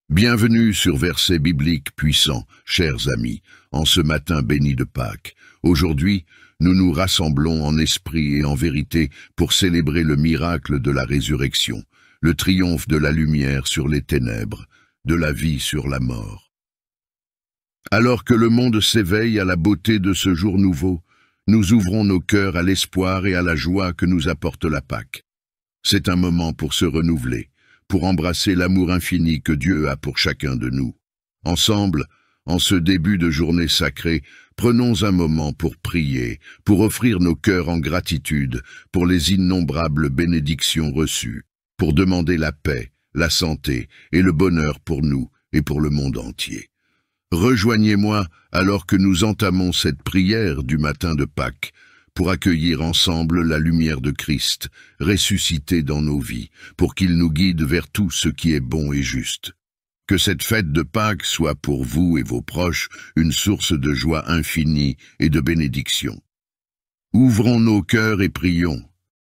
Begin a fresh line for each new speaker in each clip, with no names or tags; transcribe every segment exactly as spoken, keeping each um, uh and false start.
Bienvenue sur Versets bibliques puissants, chers amis, en ce matin béni de Pâques. Aujourd'hui, nous nous rassemblons en esprit et en vérité pour célébrer le miracle de la résurrection, le triomphe de la lumière sur les ténèbres, de la vie sur la mort. Alors que le monde s'éveille à la beauté de ce jour nouveau, nous ouvrons nos cœurs à l'espoir et à la joie que nous apporte la Pâque. C'est un moment pour se renouveler, pour embrasser l'amour infini que Dieu a pour chacun de nous. Ensemble, en ce début de journée sacrée, prenons un moment pour prier, pour offrir nos cœurs en gratitude pour les innombrables bénédictions reçues, pour demander la paix, la santé et le bonheur pour nous et pour le monde entier. Rejoignez-moi alors que nous entamons cette prière du matin de Pâques, pour accueillir ensemble la lumière de Christ, ressuscité dans nos vies, pour qu'il nous guide vers tout ce qui est bon et juste. Que cette fête de Pâques soit pour vous et vos proches une source de joie infinie et de bénédiction. Ouvrons nos cœurs et prions.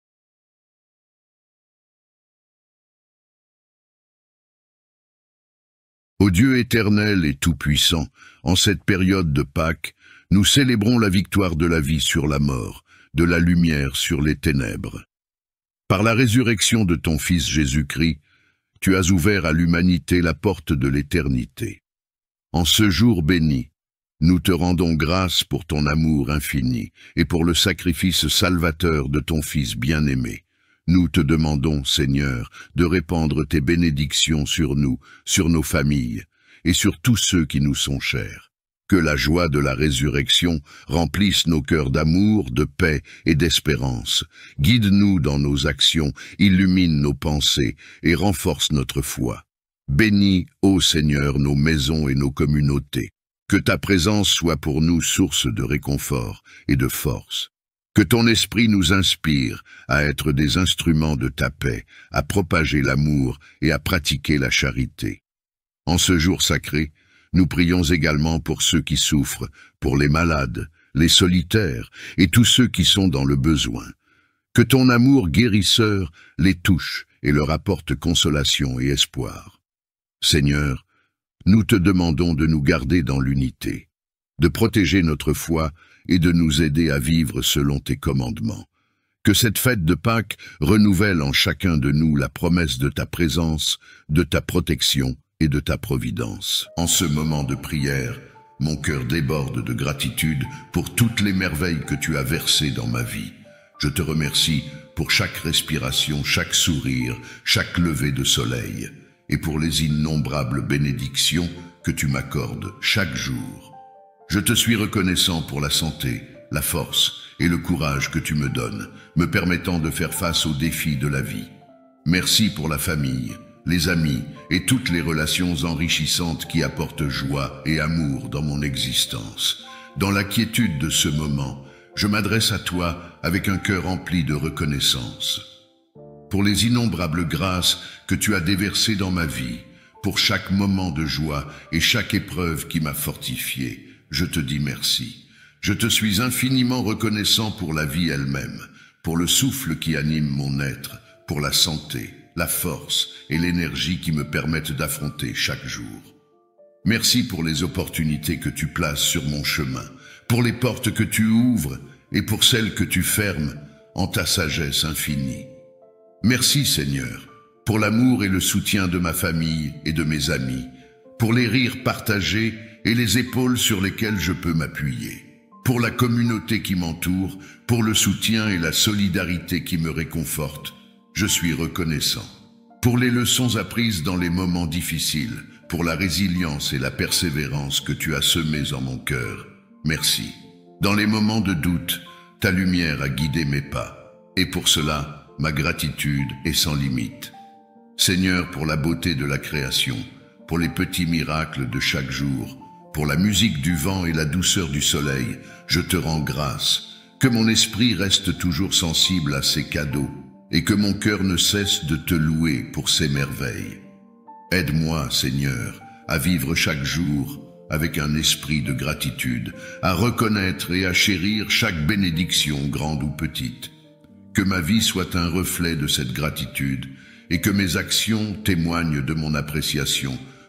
Ô Dieu éternel et tout-puissant, en cette période de Pâques, nous célébrons la victoire de la vie sur la mort, de la lumière sur les ténèbres. Par la résurrection de ton Fils Jésus-Christ, tu as ouvert à l'humanité la porte de l'éternité. En ce jour béni, nous te rendons grâce pour ton amour infini et pour le sacrifice salvateur de ton Fils bien-aimé. Nous te demandons, Seigneur, de répandre tes bénédictions sur nous, sur nos familles et sur tous ceux qui nous sont chers. Que la joie de la résurrection remplisse nos cœurs d'amour, de paix et d'espérance. Guide-nous dans nos actions, illumine nos pensées et renforce notre foi. Bénis, ô Seigneur, nos maisons et nos communautés. Que ta présence soit pour nous source de réconfort et de force. Que ton esprit nous inspire à être des instruments de ta paix, à propager l'amour et à pratiquer la charité. En ce jour sacré, nous prions également pour ceux qui souffrent, pour les malades, les solitaires et tous ceux qui sont dans le besoin. Que ton amour guérisseur les touche et leur apporte consolation et espoir. Seigneur, nous te demandons de nous garder dans l'unité, de protéger notre foi et de nous aider à vivre selon tes commandements. Que cette fête de Pâques renouvelle en chacun de nous la promesse de ta présence, de ta protection et de ta providence. En ce moment de prière, mon cœur déborde de gratitude pour toutes les merveilles que tu as versées dans ma vie. Je te remercie pour chaque respiration, chaque sourire, chaque lever de soleil, et pour les innombrables bénédictions que tu m'accordes chaque jour. Je te suis reconnaissant pour la santé, la force et le courage que tu me donnes, me permettant de faire face aux défis de la vie. Merci pour la famille, les amis et toutes les relations enrichissantes qui apportent joie et amour dans mon existence. Dans la quiétude de ce moment, je m'adresse à toi avec un cœur empli de reconnaissance. Pour les innombrables grâces que tu as déversées dans ma vie, pour chaque moment de joie et chaque épreuve qui m'a fortifié, je te dis merci. Je te suis infiniment reconnaissant pour la vie elle-même, pour le souffle qui anime mon être, pour la santé, la force et l'énergie qui me permettent d'affronter chaque jour. Merci pour les opportunités que tu places sur mon chemin, pour les portes que tu ouvres et pour celles que tu fermes en ta sagesse infinie. Merci Seigneur, pour l'amour et le soutien de ma famille et de mes amis, pour les rires partagés et les épaules sur lesquelles je peux m'appuyer, pour la communauté qui m'entoure, pour le soutien et la solidarité qui me réconfortent. Je suis reconnaissant pour les leçons apprises dans les moments difficiles, pour la résilience et la persévérance que tu as semées en mon cœur. Merci. Dans les moments de doute, ta lumière a guidé mes pas, et pour cela, ma gratitude est sans limite. Seigneur, pour la beauté de la création, pour les petits miracles de chaque jour, pour la musique du vent et la douceur du soleil, je te rends grâce. Que mon esprit reste toujours sensible à ces cadeaux, et que mon cœur ne cesse de te louer pour ces merveilles. Aide-moi, Seigneur, à vivre chaque jour avec un esprit de gratitude, à reconnaître et à chérir chaque bénédiction, grande ou petite. Que ma vie soit un reflet de cette gratitude et que mes actions témoignent de mon appréciation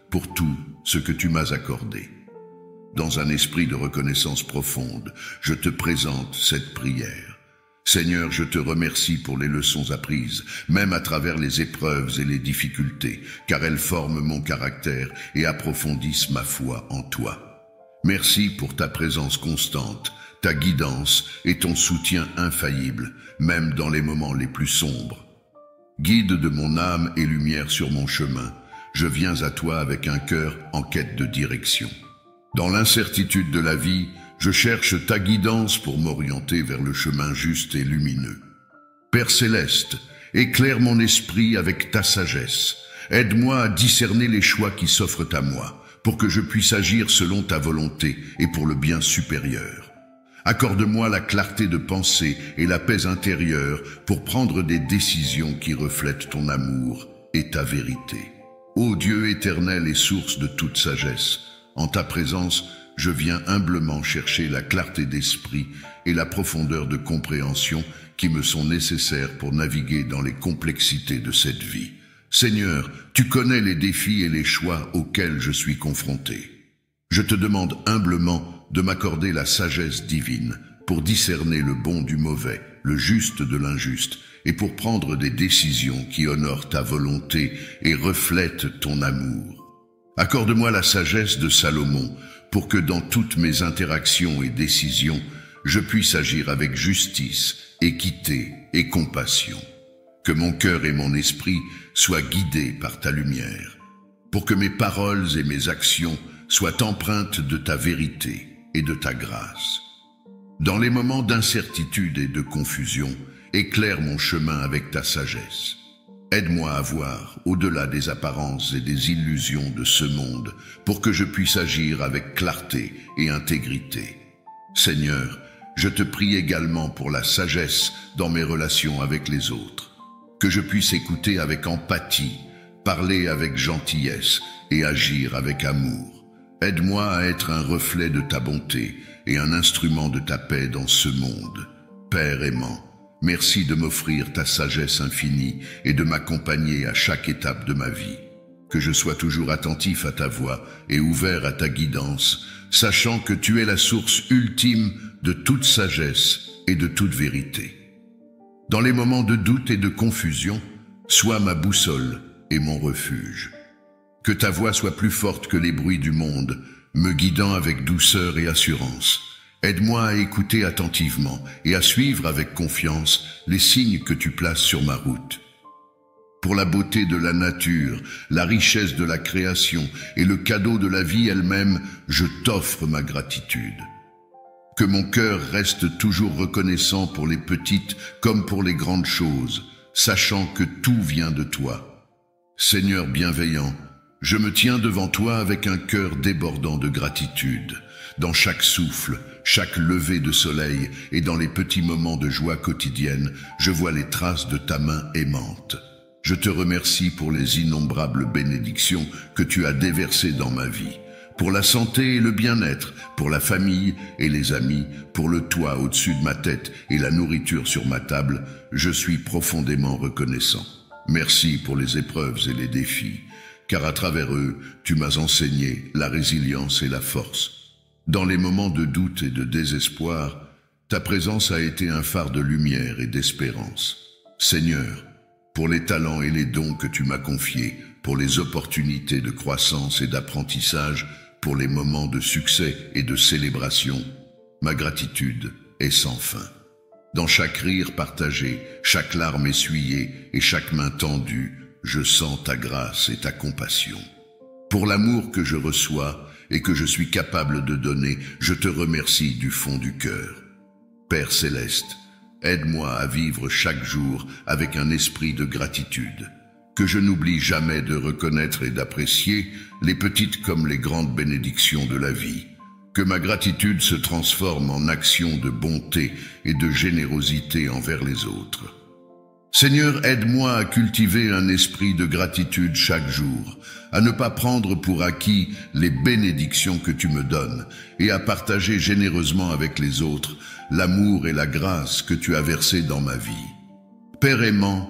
pour tout ce que tu m'as accordé. Dans un esprit de reconnaissance profonde, je te présente cette prière. Seigneur, je te remercie pour les leçons apprises, même à travers les épreuves et les difficultés, car elles forment mon caractère et approfondissent ma foi en toi. Merci pour ta présence constante, ta guidance et ton soutien infaillible, même dans les moments les plus sombres. Guide de mon âme et lumière sur mon chemin, je viens à toi avec un cœur en quête de direction. Dans l'incertitude de la vie, je cherche ta guidance pour m'orienter vers le chemin juste et lumineux. Père céleste, éclaire mon esprit avec ta sagesse. Aide-moi à discerner les choix qui s'offrent à moi, pour que je puisse agir selon ta volonté et pour le bien supérieur. Accorde-moi la clarté de pensée et la paix intérieure pour prendre des décisions qui reflètent ton amour et ta vérité. Ô Dieu éternel et source de toute sagesse, en ta présence, je viens humblement chercher la clarté d'esprit et la profondeur de compréhension qui me sont nécessaires pour naviguer dans les complexités de cette vie. Seigneur, tu connais les défis et les choix auxquels je suis confronté. Je te demande humblement de m'accorder la sagesse divine pour discerner le bon du mauvais, le juste de l'injuste, et pour prendre des décisions qui honorent ta volonté et reflètent ton amour. Accorde-moi la sagesse de Salomon pour que dans toutes mes interactions et décisions, je puisse agir avec justice, équité et compassion. Que mon cœur et mon esprit soient guidés par ta lumière, pour que mes paroles et mes actions soient empreintes de ta vérité et de ta grâce. Dans les moments d'incertitude et de confusion, éclaire mon chemin avec ta sagesse. Aide-moi à voir au-delà des apparences et des illusions de ce monde pour que je puisse agir avec clarté et intégrité. Seigneur, je te prie également pour la sagesse dans mes relations avec les autres, que je puisse écouter avec empathie, parler avec gentillesse et agir avec amour. Aide-moi à être un reflet de ta bonté et un instrument de ta paix dans ce monde. Père aimant, merci de m'offrir ta sagesse infinie et de m'accompagner à chaque étape de ma vie. Que je sois toujours attentif à ta voix et ouvert à ta guidance, sachant que tu es la source ultime de toute sagesse et de toute vérité. Dans les moments de doute et de confusion, sois ma boussole et mon refuge. Que ta voix soit plus forte que les bruits du monde, me guidant avec douceur et assurance. Aide-moi à écouter attentivement et à suivre avec confiance les signes que tu places sur ma route. Pour la beauté de la nature, la richesse de la création et le cadeau de la vie elle-même, je t'offre ma gratitude. Que mon cœur reste toujours reconnaissant pour les petites comme pour les grandes choses, sachant que tout vient de toi. Seigneur bienveillant, je me tiens devant toi avec un cœur débordant de gratitude. Dans chaque souffle, chaque lever de soleil et dans les petits moments de joie quotidienne, je vois les traces de ta main aimante. Je te remercie pour les innombrables bénédictions que tu as déversées dans ma vie, pour la santé et le bien-être, pour la famille et les amis, pour le toit au-dessus de ma tête et la nourriture sur ma table. Je suis profondément reconnaissant. Merci pour les épreuves et les défis, car à travers eux, tu m'as enseigné la résilience et la force. Dans les moments de doute et de désespoir, ta présence a été un phare de lumière et d'espérance. Seigneur, pour les talents et les dons que tu m'as confiés, pour les opportunités de croissance et d'apprentissage, pour les moments de succès et de célébration, ma gratitude est sans fin. Dans chaque rire partagé, chaque larme essuyée et chaque main tendue, je sens ta grâce et ta compassion. Pour l'amour que je reçois et que je suis capable de donner, je te remercie du fond du cœur. Père céleste, aide-moi à vivre chaque jour avec un esprit de gratitude, que je n'oublie jamais de reconnaître et d'apprécier les petites comme les grandes bénédictions de la vie, que ma gratitude se transforme en action de bonté et de générosité envers les autres. Seigneur, aide-moi à cultiver un esprit de gratitude chaque jour, à ne pas prendre pour acquis les bénédictions que tu me donnes et à partager généreusement avec les autres l'amour et la grâce que tu as versés dans ma vie. Père aimant,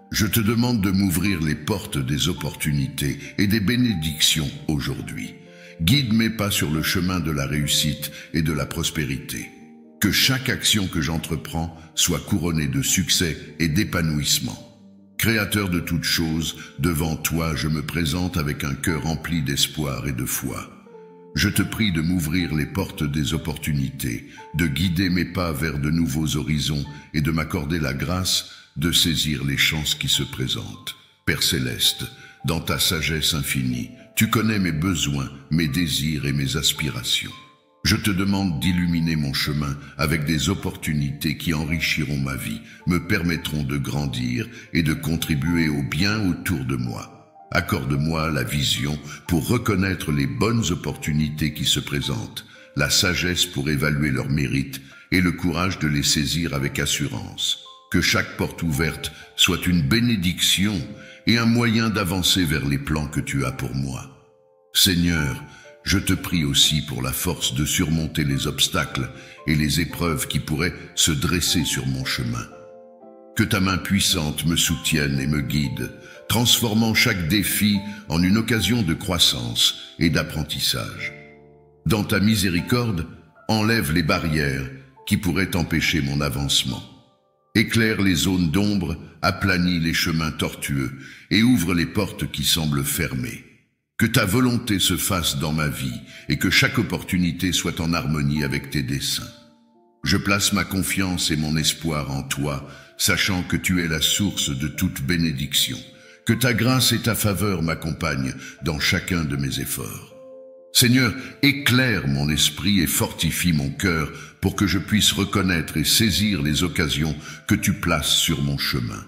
Je te demande de m'ouvrir les portes des opportunités et des bénédictions aujourd'hui. Guide mes pas sur le chemin de la réussite et de la prospérité. Que chaque action que j'entreprends soit couronnée de succès et d'épanouissement. Créateur de toutes choses, devant toi je me présente avec un cœur rempli d'espoir et de foi. Je te prie de m'ouvrir les portes des opportunités, de guider mes pas vers de nouveaux horizons et de m'accorder la grâce de saisir les chances qui se présentent. Père céleste, dans ta sagesse infinie, tu connais mes besoins, mes désirs et mes aspirations. Je te demande d'illuminer mon chemin avec des opportunités qui enrichiront ma vie, me permettront de grandir et de contribuer au bien autour de moi. Accorde-moi la vision pour reconnaître les bonnes opportunités qui se présentent, la sagesse pour évaluer leurs mérites et le courage de les saisir avec assurance. Que chaque porte ouverte soit une bénédiction et un moyen d'avancer vers les plans que tu as pour moi. Seigneur, je te prie aussi pour la force de surmonter les obstacles et les épreuves qui pourraient se dresser sur mon chemin. Que ta main puissante me soutienne et me guide, transformant chaque défi en une occasion de croissance et d'apprentissage. Dans ta miséricorde, enlève les barrières qui pourraient empêcher mon avancement. Éclaire les zones d'ombre, aplanis les chemins tortueux et ouvre les portes qui semblent fermées. Que ta volonté se fasse dans ma vie et que chaque opportunité soit en harmonie avec tes desseins. Je place ma confiance et mon espoir en toi, sachant que tu es la source de toute bénédiction. Que ta grâce et ta faveur m'accompagnent dans chacun de mes efforts. Seigneur, éclaire mon esprit et fortifie mon cœur pour que je puisse reconnaître et saisir les occasions que tu places sur mon chemin.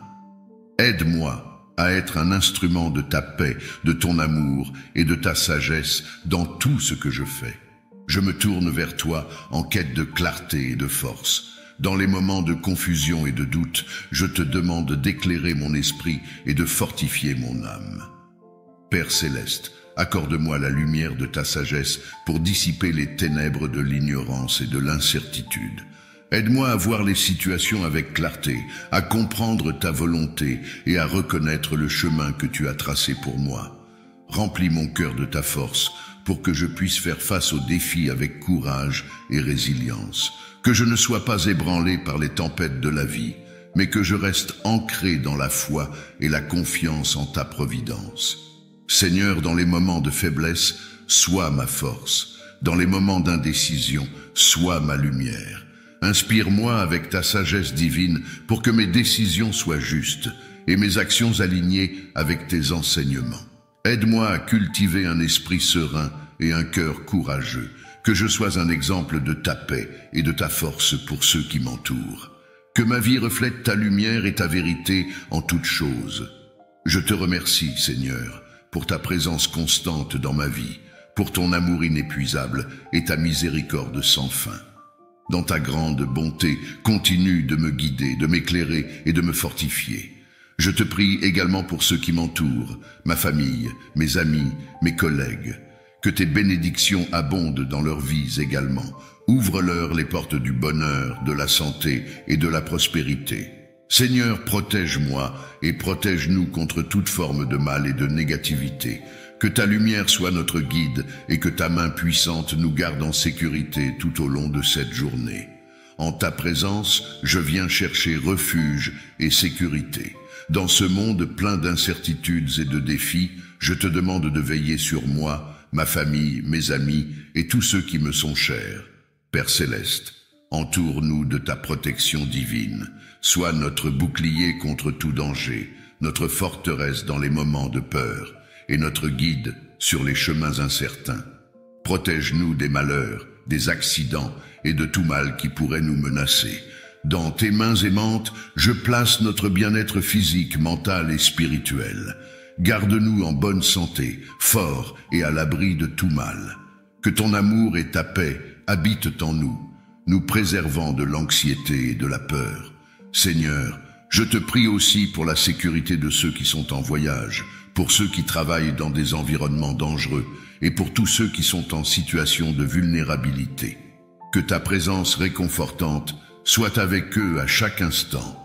Aide-moi à être un instrument de ta paix, de ton amour et de ta sagesse dans tout ce que je fais. Je me tourne vers toi en quête de clarté et de force. Dans les moments de confusion et de doute, je te demande d'éclairer mon esprit et de fortifier mon âme. Père céleste, accorde-moi la lumière de ta sagesse pour dissiper les ténèbres de l'ignorance et de l'incertitude. Aide-moi à voir les situations avec clarté, à comprendre ta volonté et à reconnaître le chemin que tu as tracé pour moi. Remplis mon cœur de ta force pour que je puisse faire face aux défis avec courage et résilience. Que je ne sois pas ébranlé par les tempêtes de la vie, mais que je reste ancré dans la foi et la confiance en ta providence. Seigneur, dans les moments de faiblesse, sois ma force. Dans les moments d'indécision, sois ma lumière. Inspire-moi avec ta sagesse divine pour que mes décisions soient justes et mes actions alignées avec tes enseignements. Aide-moi à cultiver un esprit serein et un cœur courageux, que je sois un exemple de ta paix et de ta force pour ceux qui m'entourent. Que ma vie reflète ta lumière et ta vérité en toutes choses. Je te remercie, Seigneur, pour ta présence constante dans ma vie, pour ton amour inépuisable et ta miséricorde sans fin. Dans ta grande bonté, continue de me guider, de m'éclairer et de me fortifier. Je te prie également pour ceux qui m'entourent, ma famille, mes amis, mes collègues. Que tes bénédictions abondent dans leurs vies également. Ouvre-leur les portes du bonheur, de la santé et de la prospérité. Seigneur, protège-moi et protège-nous contre toute forme de mal et de négativité. Que ta lumière soit notre guide et que ta main puissante nous garde en sécurité tout au long de cette journée. En ta présence, je viens chercher refuge et sécurité. Dans ce monde plein d'incertitudes et de défis, je te demande de veiller sur moi, ma famille, mes amis et tous ceux qui me sont chers. Père céleste, entoure-nous de ta protection divine. Sois notre bouclier contre tout danger, notre forteresse dans les moments de peur et notre guide sur les chemins incertains. Protège-nous des malheurs, des accidents et de tout mal qui pourrait nous menacer. Dans tes mains aimantes, je place notre bien-être physique, mental et spirituel. Garde-nous en bonne santé, forts et à l'abri de tout mal. Que ton amour et ta paix habitent en nous, nous préservant de l'anxiété et de la peur. Seigneur, je te prie aussi pour la sécurité de ceux qui sont en voyage, pour ceux qui travaillent dans des environnements dangereux et pour tous ceux qui sont en situation de vulnérabilité. Que ta présence réconfortante soit avec eux à chaque instant.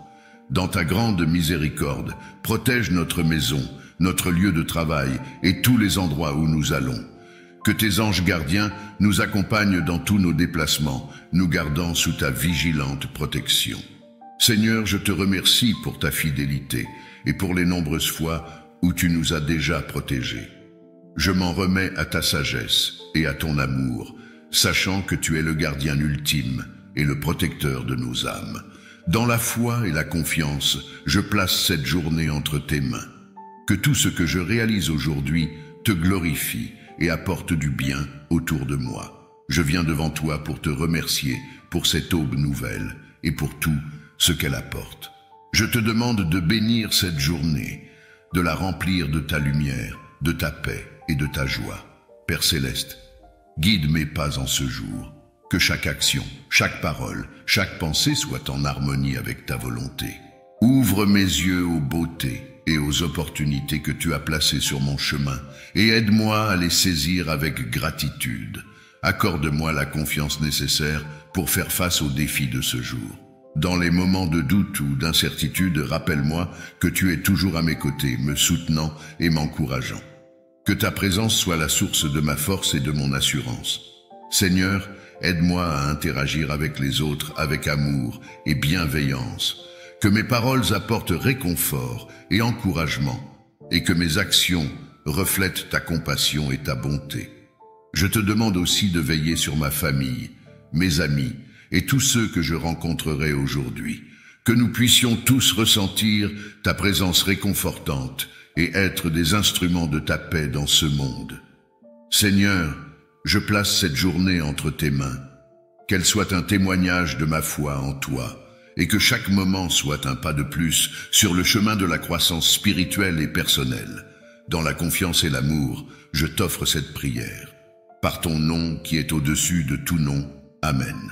Dans ta grande miséricorde, protège notre maison, notre lieu de travail et tous les endroits où nous allons. Que tes anges gardiens nous accompagnent dans tous nos déplacements, nous gardant sous ta vigilante protection. Seigneur, je te remercie pour ta fidélité et pour les nombreuses fois où tu nous as déjà protégés. Je m'en remets à ta sagesse et à ton amour, sachant que tu es le gardien ultime et le protecteur de nos âmes. Dans la foi et la confiance, je place cette journée entre tes mains. Que tout ce que je réalise aujourd'hui te glorifie et apporte du bien autour de moi. Je viens devant toi pour te remercier pour cette aube nouvelle et pour tout ce qu'elle apporte. Je te demande de bénir cette journée, de la remplir de ta lumière, de ta paix et de ta joie. Père céleste, guide mes pas en ce jour. Que chaque action, chaque parole, chaque pensée soit en harmonie avec ta volonté. Ouvre mes yeux aux beautés et aux opportunités que tu as placées sur mon chemin et aide-moi à les saisir avec gratitude. Accorde-moi la confiance nécessaire pour faire face aux défis de ce jour. Dans les moments de doute ou d'incertitude, rappelle-moi que tu es toujours à mes côtés, me soutenant et m'encourageant. Que ta présence soit la source de ma force et de mon assurance. Seigneur, aide-moi à interagir avec les autres avec amour et bienveillance. Que mes paroles apportent réconfort et encouragement, et que mes actions reflètent ta compassion et ta bonté. Je te demande aussi de veiller sur ma famille, mes amis et tous ceux que je rencontrerai aujourd'hui. Que nous puissions tous ressentir ta présence réconfortante et être des instruments de ta paix dans ce monde. Seigneur, je place cette journée entre tes mains. Qu'elle soit un témoignage de ma foi en toi, et que chaque moment soit un pas de plus sur le chemin de la croissance spirituelle et personnelle. Dans la confiance et l'amour, je t'offre cette prière. Par ton nom qui est au-dessus de tout nom. Amen.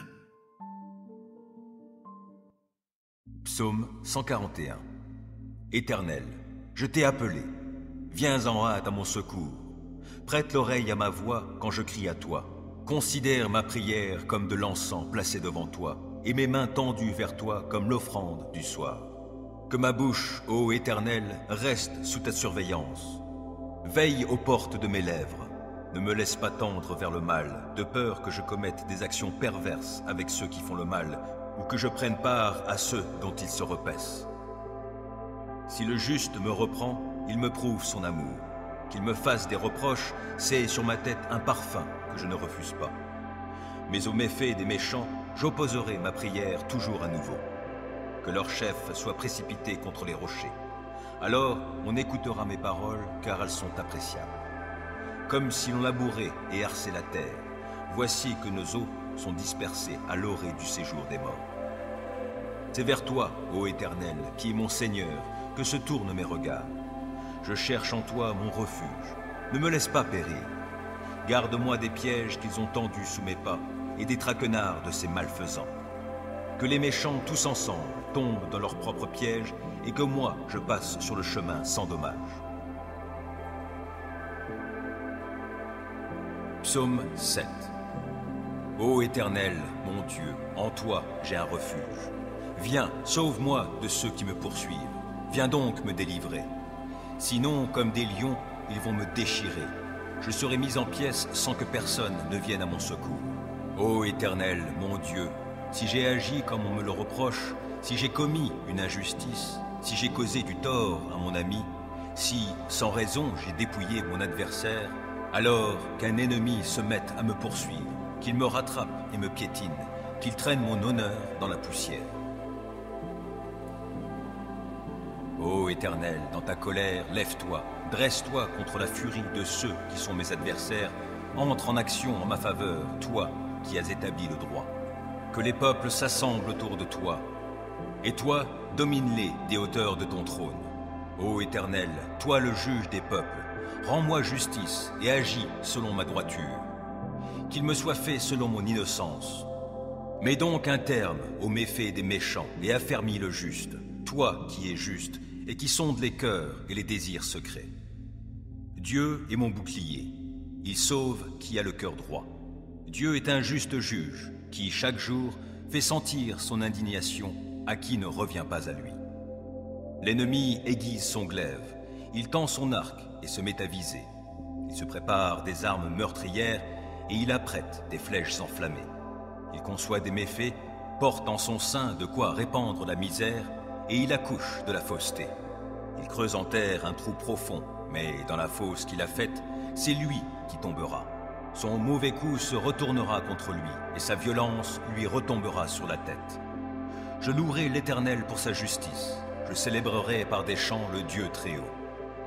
Psaume cent quarante et un. Éternel, je t'ai appelé. Viens en hâte à mon secours. Prête l'oreille à ma voix quand je crie à toi. Considère ma prière comme de l'encens placé devant toi, et mes mains tendues vers toi comme l'offrande du soir. Que ma bouche, ô Éternel, reste sous ta surveillance. Veille aux portes de mes lèvres. Ne me laisse pas tendre vers le mal, de peur que je commette des actions perverses avec ceux qui font le mal, ou que je prenne part à ceux dont ils se repaissent. Si le juste me reprend, il me prouve son amour. Qu'il me fasse des reproches, c'est sur ma tête un parfum que je ne refuse pas. Mais aux méfaits des méchants, j'opposerai ma prière toujours à nouveau. Que leur chef soit précipité contre les rochers. Alors on écoutera mes paroles, car elles sont appréciables. Comme si l'on labourait et herçait la terre, voici que nos eaux sont dispersées à l'orée du séjour des morts. C'est vers toi, ô Éternel, qui est mon Seigneur, que se tournent mes regards. Je cherche en toi mon refuge. Ne me laisse pas périr. Garde-moi des pièges qu'ils ont tendus sous mes pas et des traquenards de ces malfaisants. Que les méchants tous ensemble tombent dans leurs propres pièges et que moi je passe sur le chemin sans dommage. Psaume sept. Ô Éternel, mon Dieu, en toi j'ai un refuge. Viens, sauve-moi de ceux qui me poursuivent. Viens donc me délivrer. Sinon, comme des lions, ils vont me déchirer. Je serai mis en pièces sans que personne ne vienne à mon secours. Ô Éternel, mon Dieu, si j'ai agi comme on me le reproche, si j'ai commis une injustice, si j'ai causé du tort à mon ami, si, sans raison, j'ai dépouillé mon adversaire, alors qu'un ennemi se mette à me poursuivre, qu'il me rattrape et me piétine, qu'il traîne mon honneur dans la poussière. Ô Éternel, dans ta colère, lève-toi, dresse-toi contre la furie de ceux qui sont mes adversaires, entre en action en ma faveur, toi qui as établi le droit. Que les peuples s'assemblent autour de toi, et toi, domine-les des hauteurs de ton trône. Ô Éternel, toi le juge des peuples, rends-moi justice et agis selon ma droiture. Qu'il me soit fait selon mon innocence. Mets donc un terme aux méfaits des méchants et affermis le juste, toi qui es juste et qui sondes les cœurs et les désirs secrets. Dieu est mon bouclier, il sauve qui a le cœur droit. Dieu est un juste juge qui, chaque jour, fait sentir son indignation à qui ne revient pas à lui. L'ennemi aiguise son glaive, il tend son arc et se met à viser. Il se prépare des armes meurtrières et il apprête des flèches enflammées. Il conçoit des méfaits, porte en son sein de quoi répandre la misère et il accouche de la fausseté. Il creuse en terre un trou profond, mais dans la fosse qu'il a faite, c'est lui qui tombera. Son mauvais coup se retournera contre lui et sa violence lui retombera sur la tête. Je louerai l'Éternel pour sa justice. Je célébrerai par des chants le Dieu très haut.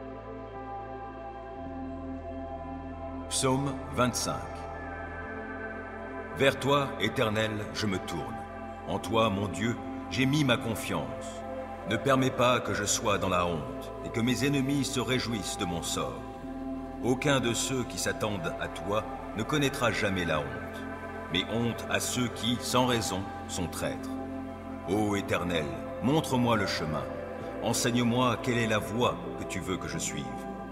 Psaume vingt-cinq. Vers toi, Éternel, je me tourne. En toi, mon Dieu, j'ai mis ma confiance. Ne permets pas que je sois dans la honte et que mes ennemis se réjouissent de mon sort. Aucun de ceux qui s'attendent à toi ne connaîtra jamais la honte, mais honte à ceux qui, sans raison, sont traîtres. Ô Éternel, montre-moi le chemin. Enseigne-moi quelle est la voie que tu veux que je suive.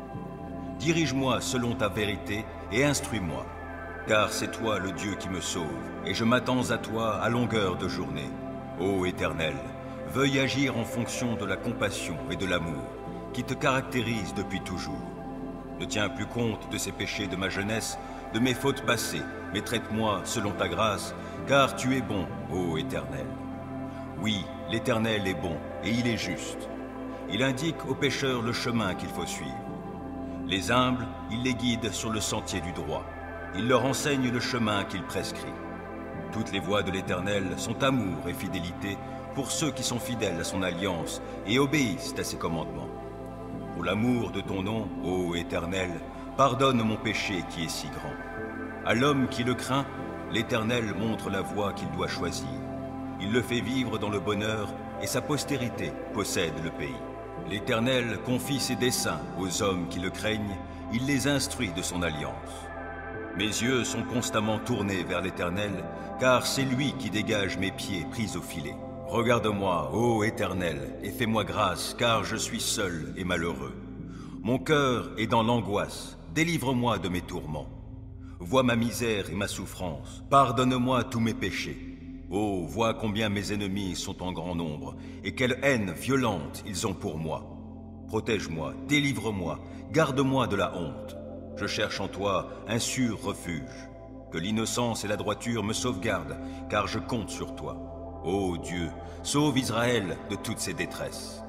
Dirige-moi selon ta vérité et instruis-moi, car c'est toi le Dieu qui me sauve, et je m'attends à toi à longueur de journée. Ô Éternel, veuille agir en fonction de la compassion et de l'amour qui te caractérisent depuis toujours. Ne tiens plus compte de ces péchés de ma jeunesse, de mes fautes passées, mais traite-moi selon ta grâce, car tu es bon, ô Éternel. Oui, l'Éternel est bon, et il est juste. Il indique aux pécheurs le chemin qu'il faut suivre. Les humbles, il les guide sur le sentier du droit. Il leur enseigne le chemin qu'il prescrit. Toutes les voies de l'Éternel sont amour et fidélité pour ceux qui sont fidèles à son alliance et obéissent à ses commandements. Pour l'amour de ton nom, ô Éternel, pardonne mon péché qui est si grand. À l'homme qui le craint, l'Éternel montre la voie qu'il doit choisir. Il le fait vivre dans le bonheur et sa postérité possède le pays. L'Éternel confie ses desseins aux hommes qui le craignent, il les instruit de son alliance. Mes yeux sont constamment tournés vers l'Éternel, car c'est lui qui dégage mes pieds pris au filet. Regarde-moi, ô Éternel, et fais-moi grâce, car je suis seul et malheureux. Mon cœur est dans l'angoisse, délivre-moi de mes tourments. Vois ma misère et ma souffrance, pardonne-moi tous mes péchés. Oh, vois combien mes ennemis sont en grand nombre, et quelle haine violente ils ont pour moi. Protège-moi, délivre-moi, garde-moi de la honte. Je cherche en toi un sûr refuge. Que l'innocence et la droiture me sauvegardent, car je compte sur toi. Ô Dieu, sauve Israël de toutes ses détresses.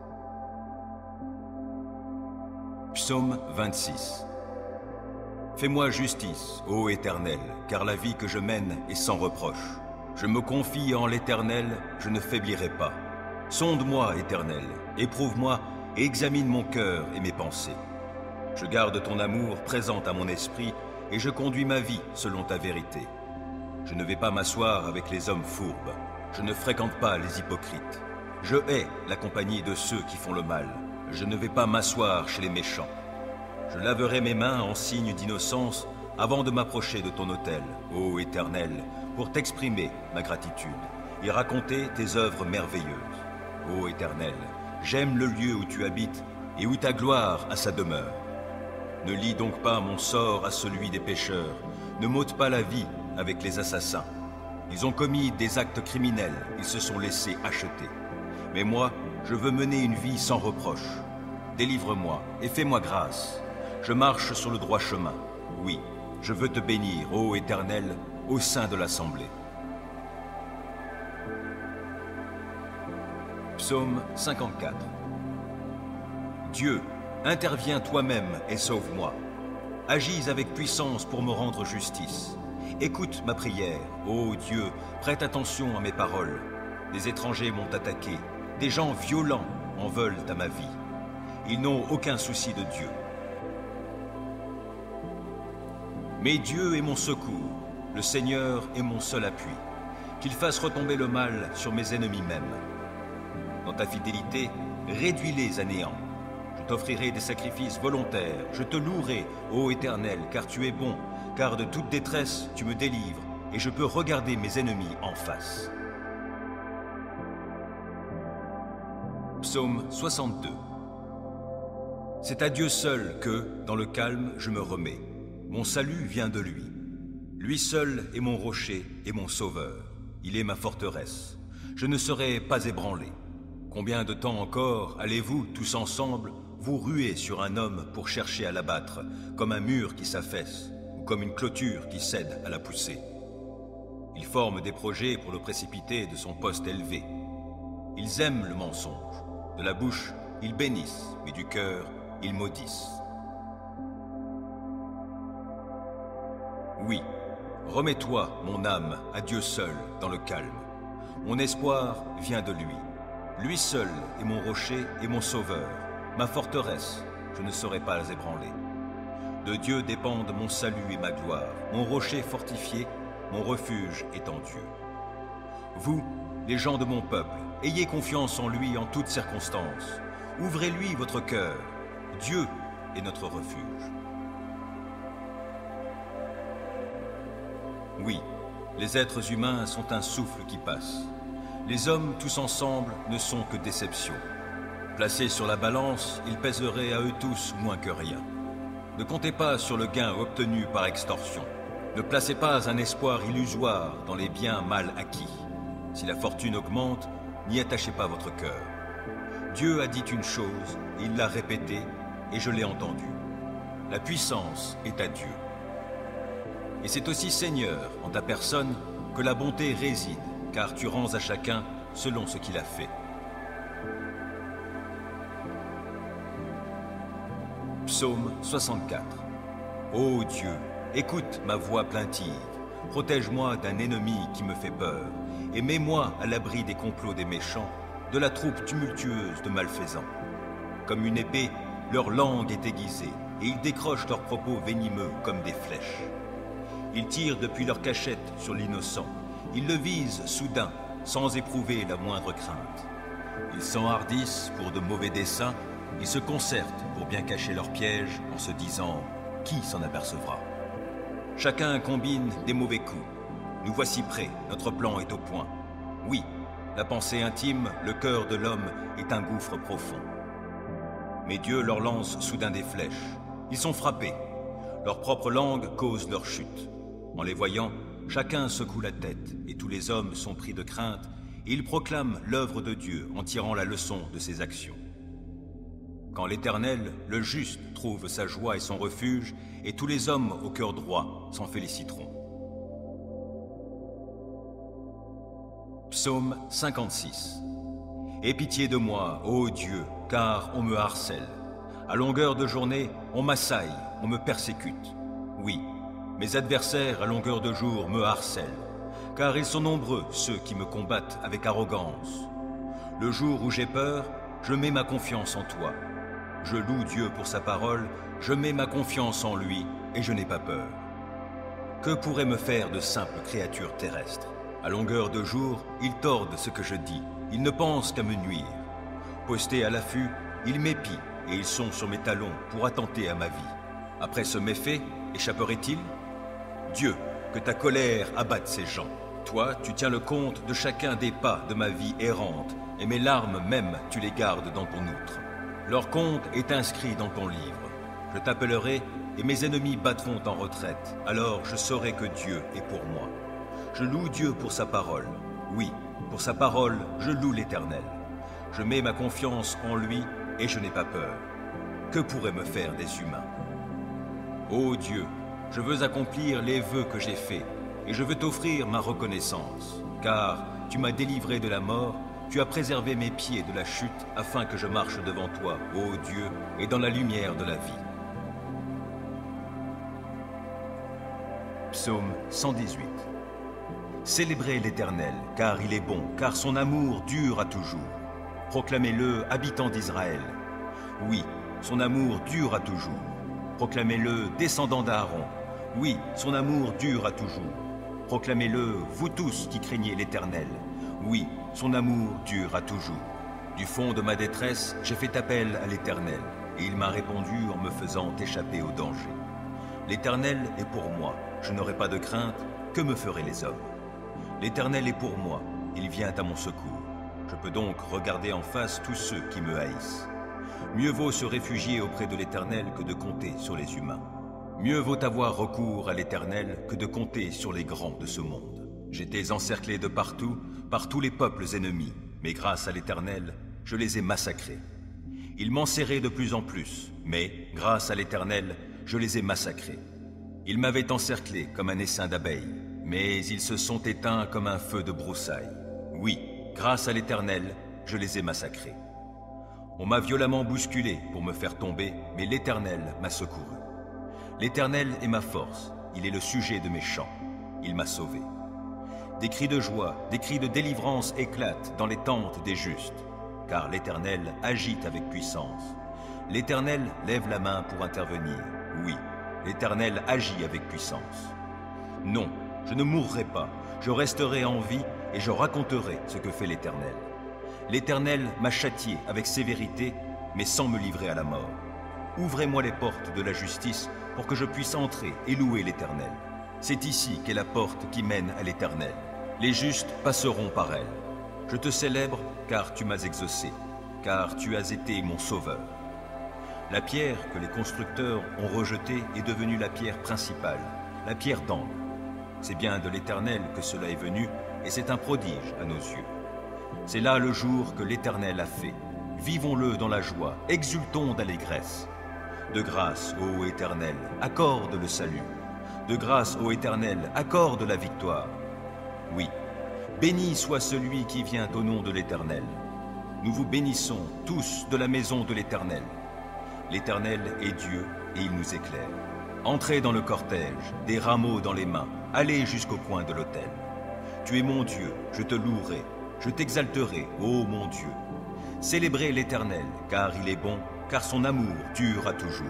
Psaume vingt-six. Fais-moi justice, ô Éternel, car la vie que je mène est sans reproche. Je me confie en l'Éternel, je ne faiblirai pas. Sonde-moi, Éternel, éprouve-moi et examine mon cœur et mes pensées. Je garde ton amour présent à mon esprit et je conduis ma vie selon ta vérité. Je ne vais pas m'asseoir avec les hommes fourbes. Je ne fréquente pas les hypocrites. Je hais la compagnie de ceux qui font le mal. Je ne vais pas m'asseoir chez les méchants. Je laverai mes mains en signe d'innocence avant de m'approcher de ton autel, ô Éternel, pour t'exprimer ma gratitude et raconter tes œuvres merveilleuses. Ô Éternel, j'aime le lieu où tu habites et où ta gloire a sa demeure. Ne lie donc pas mon sort à celui des pécheurs, ne m'ôte pas la vie avec les assassins. Ils ont commis des actes criminels, ils se sont laissés acheter. Mais moi, je veux mener une vie sans reproche. Délivre-moi et fais-moi grâce. Je marche sur le droit chemin. Oui, je veux te bénir, ô Éternel, au sein de l'assemblée. Psaume cinquante-quatre. Dieu, interviens toi-même et sauve-moi. Agis avec puissance pour me rendre justice. Écoute ma prière, ô Dieu, prête attention à mes paroles. Des étrangers m'ont attaqué, des gens violents en veulent à ma vie. Ils n'ont aucun souci de Dieu. Mais Dieu est mon secours, le Seigneur est mon seul appui. Qu'il fasse retomber le mal sur mes ennemis même. Dans ta fidélité, réduis-les à néant. Je t'offrirai des sacrifices volontaires, je te louerai, ô Éternel, car tu es bon, car de toute détresse tu me délivres, et je peux regarder mes ennemis en face. Psaume soixante-deux. C'est à Dieu seul que, dans le calme, je me remets. Mon salut vient de lui. Lui seul est mon rocher et mon sauveur. Il est ma forteresse. Je ne serai pas ébranlé. Combien de temps encore allez-vous, tous ensemble, vous ruer sur un homme pour chercher à l'abattre, comme un mur qui s'affaisse, ou comme une clôture qui cède à la poussée? Ils forment des projets pour le précipiter de son poste élevé. Ils aiment le mensonge. De la bouche, ils bénissent, mais du cœur, ils maudissent. Oui, remets-toi, mon âme, à Dieu seul, dans le calme. Mon espoir vient de lui. Lui seul est mon rocher et mon sauveur, ma forteresse, je ne serai pas ébranlé. De Dieu dépendent mon salut et ma gloire, mon rocher fortifié, mon refuge est en Dieu. Vous, les gens de mon peuple, ayez confiance en lui en toutes circonstances. Ouvrez-lui votre cœur. Dieu est notre refuge. Oui, les êtres humains sont un souffle qui passe. Les hommes tous ensemble ne sont que déception. Placés sur la balance, ils pèseraient à eux tous moins que rien. Ne comptez pas sur le gain obtenu par extorsion. Ne placez pas un espoir illusoire dans les biens mal acquis. Si la fortune augmente, n'y attachez pas votre cœur. Dieu a dit une chose, il l'a répétée, et je l'ai entendue. La puissance est à Dieu. Et c'est aussi Seigneur, en ta personne, que la bonté réside, car tu rends à chacun selon ce qu'il a fait. Psaume soixante-quatre. Ô Dieu, écoute ma voix plaintive, protège-moi d'un ennemi qui me fait peur, et mets-moi à l'abri des complots des méchants, de la troupe tumultueuse de malfaisants. Comme une épée, leur langue est aiguisée, et ils décrochent leurs propos venimeux comme des flèches. Ils tirent depuis leur cachette sur l'innocent, ils le visent soudain, sans éprouver la moindre crainte. Ils s'enhardissent pour de mauvais desseins, ils se concertent pour bien cacher leurs pièges en se disant « Qui s'en apercevra ?» Chacun combine des mauvais coups. Nous voici prêts, notre plan est au point. Oui, la pensée intime, le cœur de l'homme est un gouffre profond. Mais Dieu leur lance soudain des flèches. Ils sont frappés. Leur propre langue cause leur chute. En les voyant, chacun secoue la tête et tous les hommes sont pris de crainte et ils proclament l'œuvre de Dieu en tirant la leçon de ses actions. Quand l'Éternel, le juste, trouve sa joie et son refuge, et tous les hommes au cœur droit s'en féliciteront. Psaume cinquante-six. Aie pitié de moi, ô Dieu, car on me harcèle. À longueur de journée, on m'assaille, on me persécute. Oui, mes adversaires à longueur de jour me harcèlent, car ils sont nombreux ceux qui me combattent avec arrogance. Le jour où j'ai peur, je mets ma confiance en toi. Je loue Dieu pour sa parole, je mets ma confiance en lui et je n'ai pas peur. Que pourraient me faire de simples créatures terrestres? À longueur de jour, ils tordent ce que je dis, ils ne pensent qu'à me nuire. Postés à l'affût, ils m'épient et ils sont sur mes talons pour attenter à ma vie. Après ce méfait, échapperait-il? Dieu, que ta colère abatte ces gens. Toi, tu tiens le compte de chacun des pas de ma vie errante, et mes larmes même, tu les gardes dans ton outre. Leur compte est inscrit dans ton livre. Je t'appellerai, et mes ennemis battront en retraite. Alors je saurai que Dieu est pour moi. Je loue Dieu pour sa parole. Oui, pour sa parole, je loue l'Éternel. Je mets ma confiance en lui, et je n'ai pas peur. Que pourraient me faire des humains? Ô Dieu, je veux accomplir les vœux que j'ai faits, et je veux t'offrir ma reconnaissance, car tu m'as délivré de la mort, tu as préservé mes pieds de la chute, afin que je marche devant toi, ô Dieu, et dans la lumière de la vie. Psaume cent dix-huit. Célébrez l'Éternel, car il est bon, car son amour dure à toujours. Proclamez-le, habitants d'Israël. Oui, son amour dure à toujours. Proclamez-le, descendants d'Aaron. Oui, son amour dure à toujours. Proclamez-le, vous tous qui craignez l'Éternel. Oui, son amour dure à toujours. Du fond de ma détresse, j'ai fait appel à l'Éternel, et il m'a répondu en me faisant échapper au danger. L'Éternel est pour moi, je n'aurai pas de crainte, que me feraient les hommes? L'Éternel est pour moi, il vient à mon secours. Je peux donc regarder en face tous ceux qui me haïssent. Mieux vaut se réfugier auprès de l'Éternel que de compter sur les humains. Mieux vaut avoir recours à l'Éternel que de compter sur les grands de ce monde. J'étais encerclé de partout, par tous les peuples ennemis, mais grâce à l'Éternel, je les ai massacrés. Ils m'enserraient de plus en plus, mais, grâce à l'Éternel, je les ai massacrés. Ils m'avaient encerclé comme un essaim d'abeilles, mais ils se sont éteints comme un feu de broussailles. Oui, grâce à l'Éternel, je les ai massacrés. On m'a violemment bousculé pour me faire tomber, mais l'Éternel m'a secouru. L'Éternel est ma force, il est le sujet de mes chants. Il m'a sauvé. Des cris de joie, des cris de délivrance éclatent dans les tentes des justes, car l'Éternel agit avec puissance. L'Éternel lève la main pour intervenir. Oui, l'Éternel agit avec puissance. Non, je ne mourrai pas, je resterai en vie et je raconterai ce que fait l'Éternel. L'Éternel m'a châtié avec sévérité, mais sans me livrer à la mort. Ouvrez-moi les portes de la justice pour que je puisse entrer et louer l'Éternel. C'est ici qu'est la porte qui mène à l'Éternel. Les justes passeront par elle. Je te célèbre car tu m'as exaucé, car tu as été mon sauveur. La pierre que les constructeurs ont rejetée est devenue la pierre principale, la pierre d'angle. C'est bien de l'Éternel que cela est venu, et c'est un prodige à nos yeux. C'est là le jour que l'Éternel a fait. Vivons-le dans la joie, exultons d'allégresse. De grâce, ô Éternel, accorde le salut. De grâce, ô Éternel, accorde la victoire. Oui, béni soit celui qui vient au nom de l'Éternel. Nous vous bénissons tous de la maison de l'Éternel. L'Éternel est Dieu et il nous éclaire. Entrez dans le cortège, des rameaux dans les mains, allez jusqu'au coin de l'autel. Tu es mon Dieu, je te louerai, je t'exalterai, ô mon Dieu. Célébrez l'Éternel, car il est bon, car son amour dure à toujours.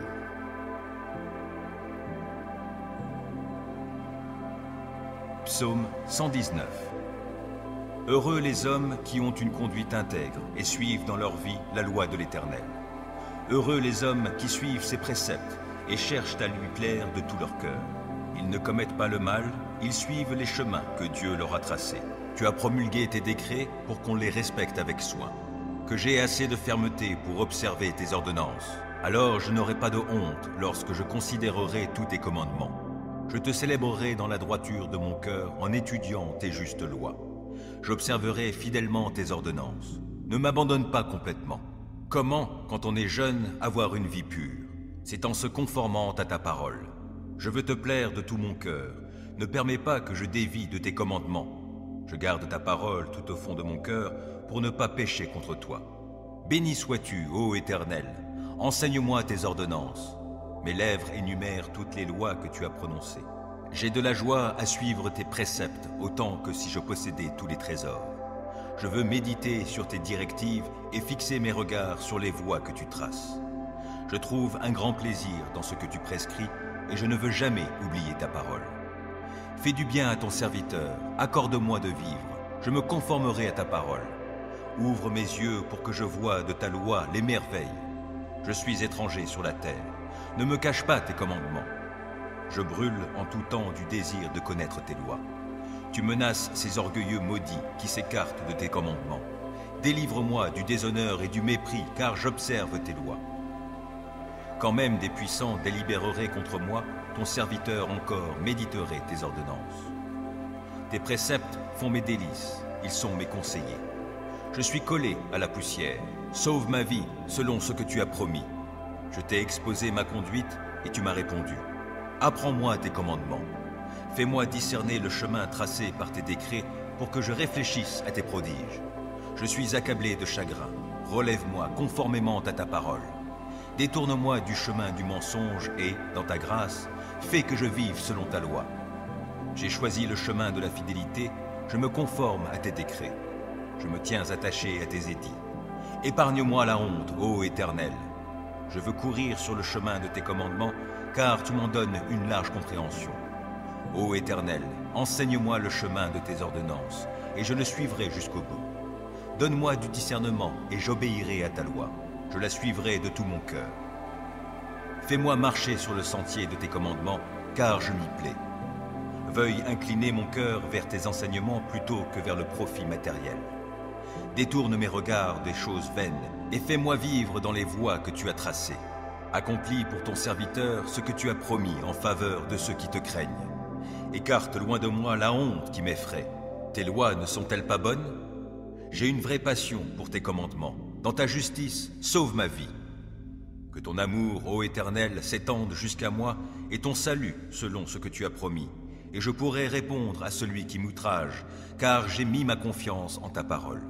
Psaume cent dix-neuf. Heureux les hommes qui ont une conduite intègre et suivent dans leur vie la loi de l'Éternel. Heureux les hommes qui suivent ses préceptes et cherchent à lui plaire de tout leur cœur. Ils ne commettent pas le mal, ils suivent les chemins que Dieu leur a tracés. Tu as promulgué tes décrets pour qu'on les respecte avec soin. Que j'ai assez de fermeté pour observer tes ordonnances. Alors je n'aurai pas de honte lorsque je considérerai tous tes commandements. Je te célébrerai dans la droiture de mon cœur en étudiant tes justes lois. J'observerai fidèlement tes ordonnances. Ne m'abandonne pas complètement. Comment, quand on est jeune, avoir une vie pure? C'est en se conformant à ta parole. Je veux te plaire de tout mon cœur. Ne permets pas que je dévie de tes commandements. Je garde ta parole tout au fond de mon cœur pour ne pas pécher contre toi. Béni sois-tu, ô Éternel. Enseigne-moi tes ordonnances. Mes lèvres énumèrent toutes les lois que tu as prononcées. J'ai de la joie à suivre tes préceptes, autant que si je possédais tous les trésors. Je veux méditer sur tes directives et fixer mes regards sur les voies que tu traces. Je trouve un grand plaisir dans ce que tu prescris et je ne veux jamais oublier ta parole. Fais du bien à ton serviteur, accorde-moi de vivre, je me conformerai à ta parole. Ouvre mes yeux pour que je voie de ta loi les merveilles. Je suis étranger sur la terre. Ne me cache pas tes commandements. Je brûle en tout temps du désir de connaître tes lois. Tu menaces ces orgueilleux maudits qui s'écartent de tes commandements. Délivre-moi du déshonneur et du mépris, car j'observe tes lois. Quand même des puissants délibéreraient contre moi, ton serviteur encore méditerait tes ordonnances. Tes préceptes font mes délices, ils sont mes conseillers. Je suis collé à la poussière. Sauve ma vie selon ce que tu as promis. Je t'ai exposé ma conduite et tu m'as répondu. Apprends-moi tes commandements. Fais-moi discerner le chemin tracé par tes décrets pour que je réfléchisse à tes prodiges. Je suis accablé de chagrin. Relève-moi conformément à ta parole. Détourne-moi du chemin du mensonge et, dans ta grâce, fais que je vive selon ta loi. J'ai choisi le chemin de la fidélité, je me conforme à tes décrets. Je me tiens attaché à tes édits. Épargne-moi la honte, ô Éternel. Je veux courir sur le chemin de tes commandements, car tu m'en donnes une large compréhension. Ô Éternel, enseigne-moi le chemin de tes ordonnances, et je le suivrai jusqu'au bout. Donne-moi du discernement, et j'obéirai à ta loi. Je la suivrai de tout mon cœur. Fais-moi marcher sur le sentier de tes commandements, car je m'y plais. Veuille incliner mon cœur vers tes enseignements plutôt que vers le profit matériel. Détourne mes regards des choses vaines et fais-moi vivre dans les voies que tu as tracées. Accomplis pour ton serviteur ce que tu as promis en faveur de ceux qui te craignent. Écarte loin de moi la honte qui m'effraie. Tes lois ne sont-elles pas bonnes? J'ai une vraie passion pour tes commandements. Dans ta justice, sauve ma vie. Que ton amour, ô Éternel, s'étende jusqu'à moi et ton salut selon ce que tu as promis. Et je pourrai répondre à celui qui m'outrage, car j'ai mis ma confiance en ta parole.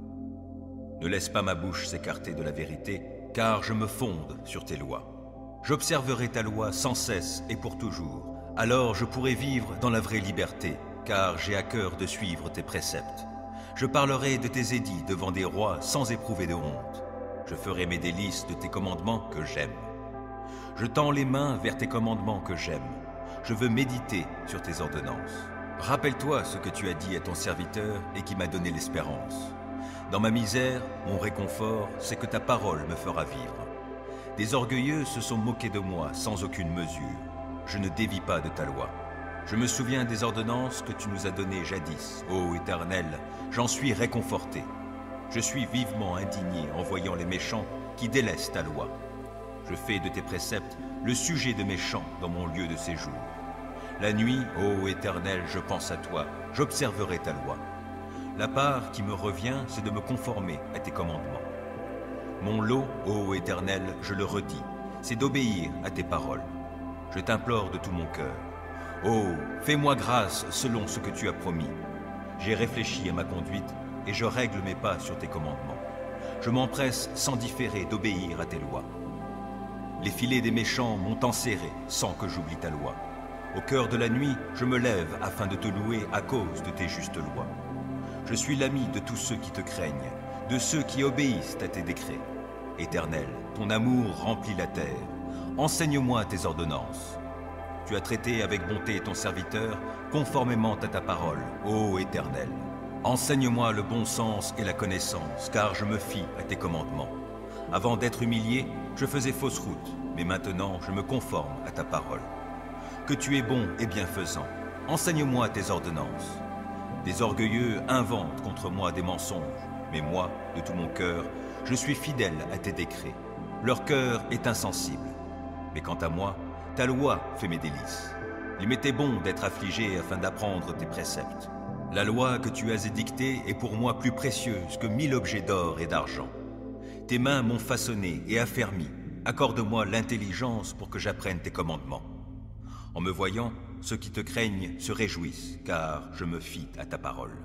Ne laisse pas ma bouche s'écarter de la vérité, car je me fonde sur tes lois. J'observerai ta loi sans cesse et pour toujours. Alors je pourrai vivre dans la vraie liberté, car j'ai à cœur de suivre tes préceptes. Je parlerai de tes édits devant des rois sans éprouver de honte. Je ferai mes délices de tes commandements que j'aime. Je tends les mains vers tes commandements que j'aime. Je veux méditer sur tes ordonnances. Rappelle-toi ce que tu as dit à ton serviteur et qui m'a donné l'espérance. Dans ma misère, mon réconfort, c'est que ta parole me fera vivre. Des orgueilleux se sont moqués de moi sans aucune mesure. Je ne dévie pas de ta loi. Je me souviens des ordonnances que tu nous as données jadis. Ô Éternel, j'en suis réconforté. Je suis vivement indigné en voyant les méchants qui délaissent ta loi. Je fais de tes préceptes le sujet de mes chants dans mon lieu de séjour. La nuit, ô Éternel, je pense à toi, j'observerai ta loi. La part qui me revient, c'est de me conformer à tes commandements. Mon lot, ô Éternel, je le redis, c'est d'obéir à tes paroles. Je t'implore de tout mon cœur. Oh, fais-moi grâce selon ce que tu as promis. J'ai réfléchi à ma conduite et je règle mes pas sur tes commandements. Je m'empresse sans différer d'obéir à tes lois. Les filets des méchants m'ont enserré sans que j'oublie ta loi. Au cœur de la nuit, je me lève afin de te louer à cause de tes justes lois. Je suis l'ami de tous ceux qui te craignent, de ceux qui obéissent à tes décrets. Éternel, ton amour remplit la terre. Enseigne-moi tes ordonnances. Tu as traité avec bonté ton serviteur, conformément à ta parole, ô Éternel. Enseigne-moi le bon sens et la connaissance, car je me fie à tes commandements. Avant d'être humilié, je faisais fausse route, mais maintenant je me conforme à ta parole. Que tu es bon et bienfaisant, enseigne-moi tes ordonnances. Des orgueilleux inventent contre moi des mensonges, mais moi, de tout mon cœur, je suis fidèle à tes décrets. Leur cœur est insensible. Mais quant à moi, ta loi fait mes délices. Il m'était bon d'être affligé afin d'apprendre tes préceptes. La loi que tu as édictée est pour moi plus précieuse que mille objets d'or et d'argent. Tes mains m'ont façonné et affermi. Accorde-moi l'intelligence pour que j'apprenne tes commandements. En me voyant, ceux qui te craignent se réjouissent, car je me fie à ta parole.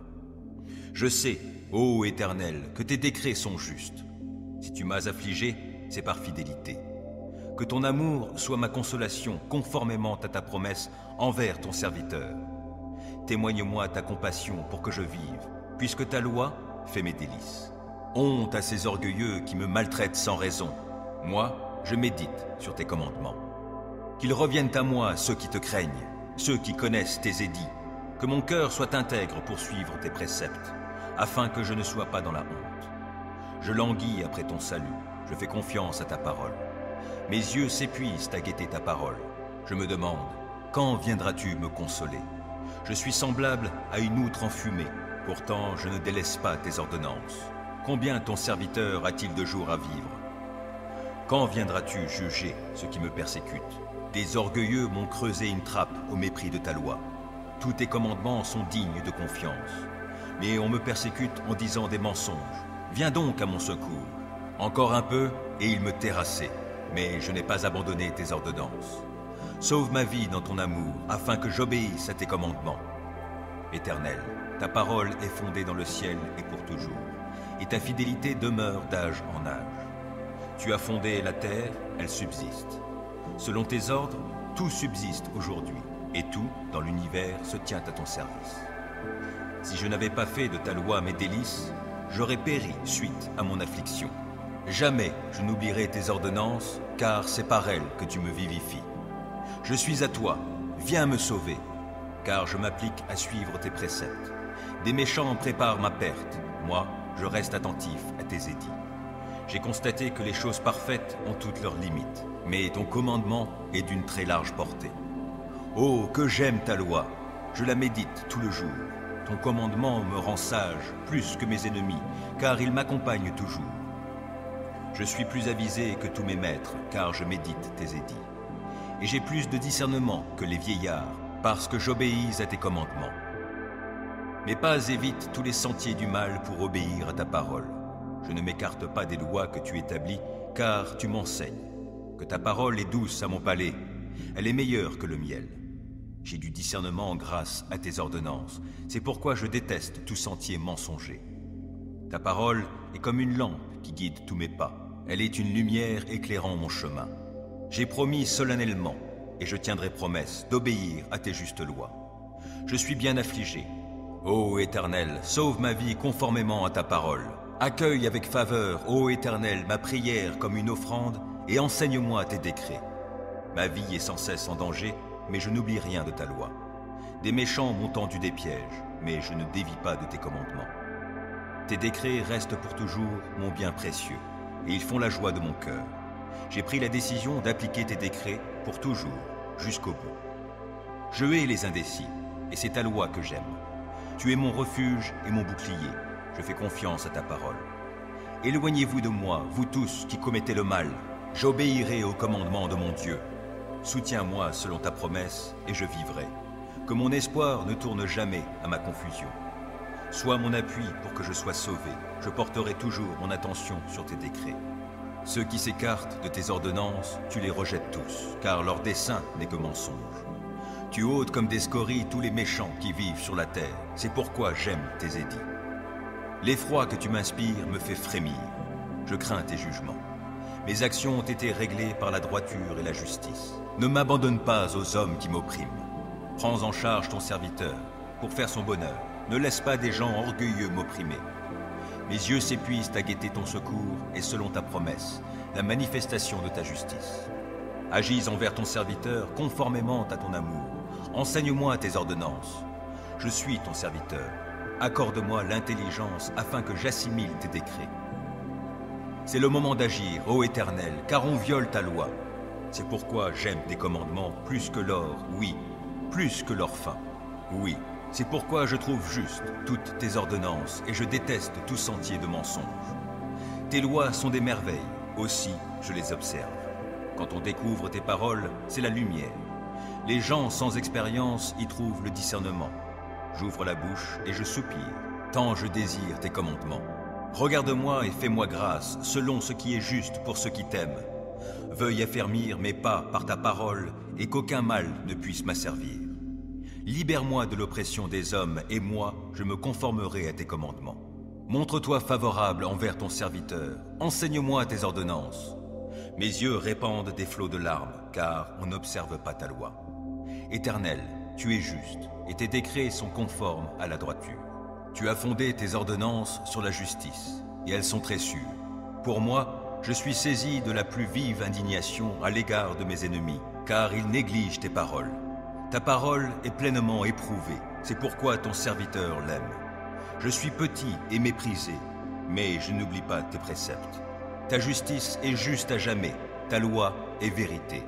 Je sais, ô Éternel, que tes décrets sont justes. Si tu m'as affligé, c'est par fidélité. Que ton amour soit ma consolation conformément à ta promesse envers ton serviteur. Témoigne-moi ta compassion pour que je vive, puisque ta loi fait mes délices. Honte à ces orgueilleux qui me maltraitent sans raison. Moi, je médite sur tes commandements. Qu'ils reviennent à moi ceux qui te craignent, ceux qui connaissent tes édits. Que mon cœur soit intègre pour suivre tes préceptes, afin que je ne sois pas dans la honte. Je languis après ton salut, je fais confiance à ta parole. Mes yeux s'épuisent à guetter ta parole. Je me demande, quand viendras-tu me consoler? Je suis semblable à une outre enfumée, pourtant je ne délaisse pas tes ordonnances. Combien ton serviteur a-t-il de jours à vivre? Quand viendras-tu juger ceux qui me persécutent? Des orgueilleux m'ont creusé une trappe au mépris de ta loi. Tous tes commandements sont dignes de confiance. Mais on me persécute en disant des mensonges. Viens donc à mon secours. Encore un peu, et il me terrassait. Mais je n'ai pas abandonné tes ordonnances. Sauve ma vie dans ton amour, afin que j'obéisse à tes commandements. Éternel, ta parole est fondée dans le ciel et pour toujours, et ta fidélité demeure d'âge en âge. Tu as fondé la terre, elle subsiste. Selon tes ordres, tout subsiste aujourd'hui, et tout, dans l'univers, se tient à ton service. Si je n'avais pas fait de ta loi mes délices, j'aurais péri suite à mon affliction. Jamais je n'oublierai tes ordonnances, car c'est par elles que tu me vivifies. Je suis à toi, viens me sauver, car je m'applique à suivre tes préceptes. Des méchants préparent ma perte, moi, je reste attentif à tes édits. J'ai constaté que les choses parfaites ont toutes leurs limites, mais ton commandement est d'une très large portée. Oh, que j'aime ta loi, je la médite tout le jour. Ton commandement me rend sage plus que mes ennemis, car il m'accompagne toujours. Je suis plus avisé que tous mes maîtres, car je médite tes édits. Et j'ai plus de discernement que les vieillards, parce que j'obéis à tes commandements. Mes pas évitent tous les sentiers du mal pour obéir à ta parole. Je ne m'écarte pas des lois que tu établis, car tu m'enseignes que ta parole est douce à mon palais, elle est meilleure que le miel. J'ai du discernement grâce à tes ordonnances, c'est pourquoi je déteste tout sentier mensonger. Ta parole est comme une lampe qui guide tous mes pas, elle est une lumière éclairant mon chemin. J'ai promis solennellement, et je tiendrai promesse, d'obéir à tes justes lois. Je suis bien affligé. Ô Éternel, sauve ma vie conformément à ta parole. Accueille avec faveur, ô Éternel, ma prière comme une offrande, et enseigne-moi tes décrets. Ma vie est sans cesse en danger, mais je n'oublie rien de ta loi. Des méchants m'ont tendu des pièges, mais je ne dévie pas de tes commandements. Tes décrets restent pour toujours mon bien précieux, et ils font la joie de mon cœur. J'ai pris la décision d'appliquer tes décrets pour toujours, jusqu'au bout. Je hais les indécis, et c'est ta loi que j'aime. Tu es mon refuge et mon bouclier, je fais confiance à ta parole. Éloignez-vous de moi, vous tous qui commettez le mal, j'obéirai au commandement de mon Dieu. Soutiens-moi selon ta promesse, et je vivrai. Que mon espoir ne tourne jamais à ma confusion. Sois mon appui pour que je sois sauvé, je porterai toujours mon attention sur tes décrets. Ceux qui s'écartent de tes ordonnances, tu les rejettes tous, car leur dessein n'est que mensonge. Tu ôtes comme des scories tous les méchants qui vivent sur la terre, c'est pourquoi j'aime tes édits. L'effroi que tu m'inspires me fait frémir, je crains tes jugements. Mes actions ont été réglées par la droiture et la justice. Ne m'abandonne pas aux hommes qui m'oppriment. Prends en charge ton serviteur, pour faire son bonheur. Ne laisse pas des gens orgueilleux m'opprimer. Mes yeux s'épuisent à guetter ton secours, et selon ta promesse, la manifestation de ta justice. Agis envers ton serviteur conformément à ton amour. Enseigne-moi tes ordonnances. Je suis ton serviteur. Accorde-moi l'intelligence afin que j'assimile tes décrets. C'est le moment d'agir, ô Éternel, car on viole ta loi. C'est pourquoi j'aime tes commandements plus que l'or, oui, plus que l'or fin, oui. C'est pourquoi je trouve juste toutes tes ordonnances et je déteste tout sentier de mensonge. Tes lois sont des merveilles, aussi je les observe. Quand on découvre tes paroles, c'est la lumière. Les gens sans expérience y trouvent le discernement. J'ouvre la bouche et je soupire, tant je désire tes commandements. Regarde-moi et fais-moi grâce, selon ce qui est juste pour ceux qui t'aiment. Veuille affermir mes pas par ta parole et qu'aucun mal ne puisse m'asservir. Libère-moi de l'oppression des hommes et moi, je me conformerai à tes commandements. Montre-toi favorable envers ton serviteur, enseigne-moi tes ordonnances. Mes yeux répandent des flots de larmes, car on n'observe pas ta loi. Éternel, tu es juste, et tes décrets sont conformes à la droiture. Tu as fondé tes ordonnances sur la justice, et elles sont très sûres. Pour moi, je suis saisi de la plus vive indignation à l'égard de mes ennemis, car ils négligent tes paroles. Ta parole est pleinement éprouvée, c'est pourquoi ton serviteur l'aime. Je suis petit et méprisé, mais je n'oublie pas tes préceptes. Ta justice est juste à jamais, ta loi est vérité.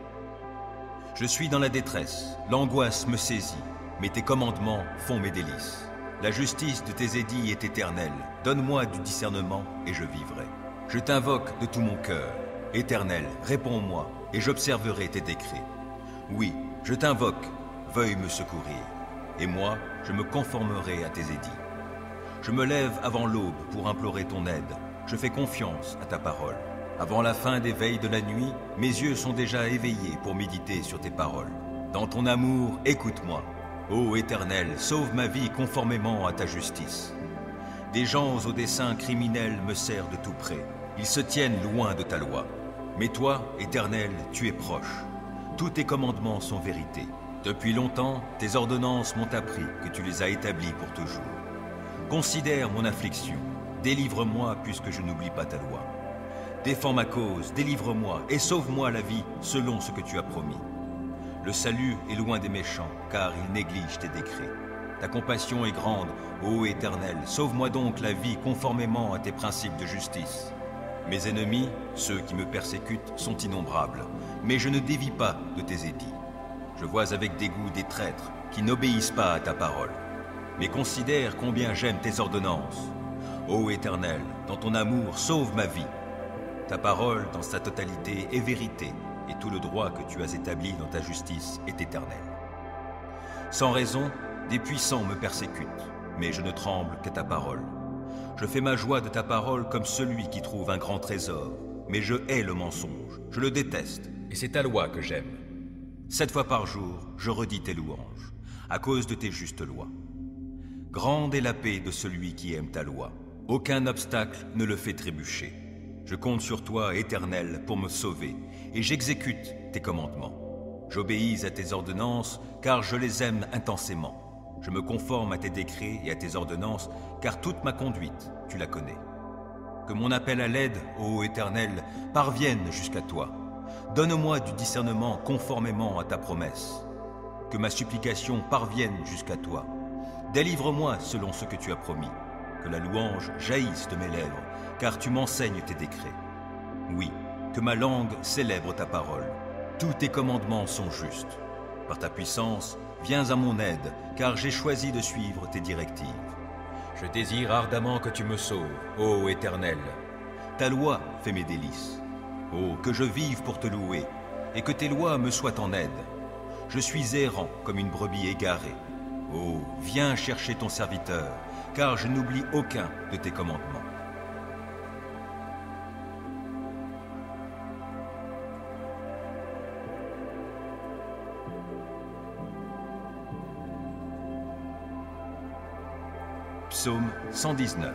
Je suis dans la détresse, l'angoisse me saisit, mais tes commandements font mes délices. La justice de tes édits est éternelle, donne-moi du discernement et je vivrai. Je t'invoque de tout mon cœur, Éternel, réponds-moi et j'observerai tes décrets. Oui, je t'invoque, veuille me secourir, et moi, je me conformerai à tes édits. Je me lève avant l'aube pour implorer ton aide, je fais confiance à ta parole. Avant la fin des veilles de la nuit, mes yeux sont déjà éveillés pour méditer sur tes paroles. Dans ton amour, écoute-moi. Ô Éternel, sauve ma vie conformément à ta justice. Des gens aux desseins criminels me serrent de tout près. Ils se tiennent loin de ta loi. Mais toi, Éternel, tu es proche. Tous tes commandements sont vérité. Depuis longtemps, tes ordonnances m'ont appris que tu les as établies pour toujours. Considère mon affliction. Délivre-moi puisque je n'oublie pas ta loi. Défends ma cause, délivre-moi et sauve-moi la vie selon ce que tu as promis. Le salut est loin des méchants, car ils négligent tes décrets. Ta compassion est grande, ô Éternel, sauve-moi donc la vie conformément à tes principes de justice. Mes ennemis, ceux qui me persécutent, sont innombrables, mais je ne dévie pas de tes édits. Je vois avec dégoût des traîtres qui n'obéissent pas à ta parole. Mais considère combien j'aime tes ordonnances. Ô Éternel, dans ton amour, sauve ma vie. Ta parole, dans sa totalité, est vérité, et tout le droit que tu as établi dans ta justice est éternel. Sans raison, des puissants me persécutent, mais je ne tremble qu'à ta parole. Je fais ma joie de ta parole comme celui qui trouve un grand trésor. Mais je hais le mensonge, je le déteste, et c'est ta loi que j'aime. Sept fois par jour, je redis tes louanges, à cause de tes justes lois. Grande est la paix de celui qui aime ta loi. Aucun obstacle ne le fait trébucher. Je compte sur toi, Éternel, pour me sauver, et j'exécute tes commandements. J'obéis à tes ordonnances, car je les aime intensément. Je me conforme à tes décrets et à tes ordonnances, car toute ma conduite, tu la connais. Que mon appel à l'aide, ô Éternel, parvienne jusqu'à toi. Donne-moi du discernement conformément à ta promesse. Que ma supplication parvienne jusqu'à toi. Délivre-moi selon ce que tu as promis. Que la louange jaillisse de mes lèvres, car tu m'enseignes tes décrets. Oui, que ma langue célèbre ta parole. Tous tes commandements sont justes. Par ta puissance, viens à mon aide, car j'ai choisi de suivre tes directives. Je désire ardemment que tu me sauves, ô Éternel. Ta loi fait mes délices. Oh, que je vive pour te louer, et que tes lois me soient en aide. Je suis errant comme une brebis égarée. Oh, viens chercher ton serviteur, car je n'oublie aucun de tes commandements. Psaume cent dix-neuf.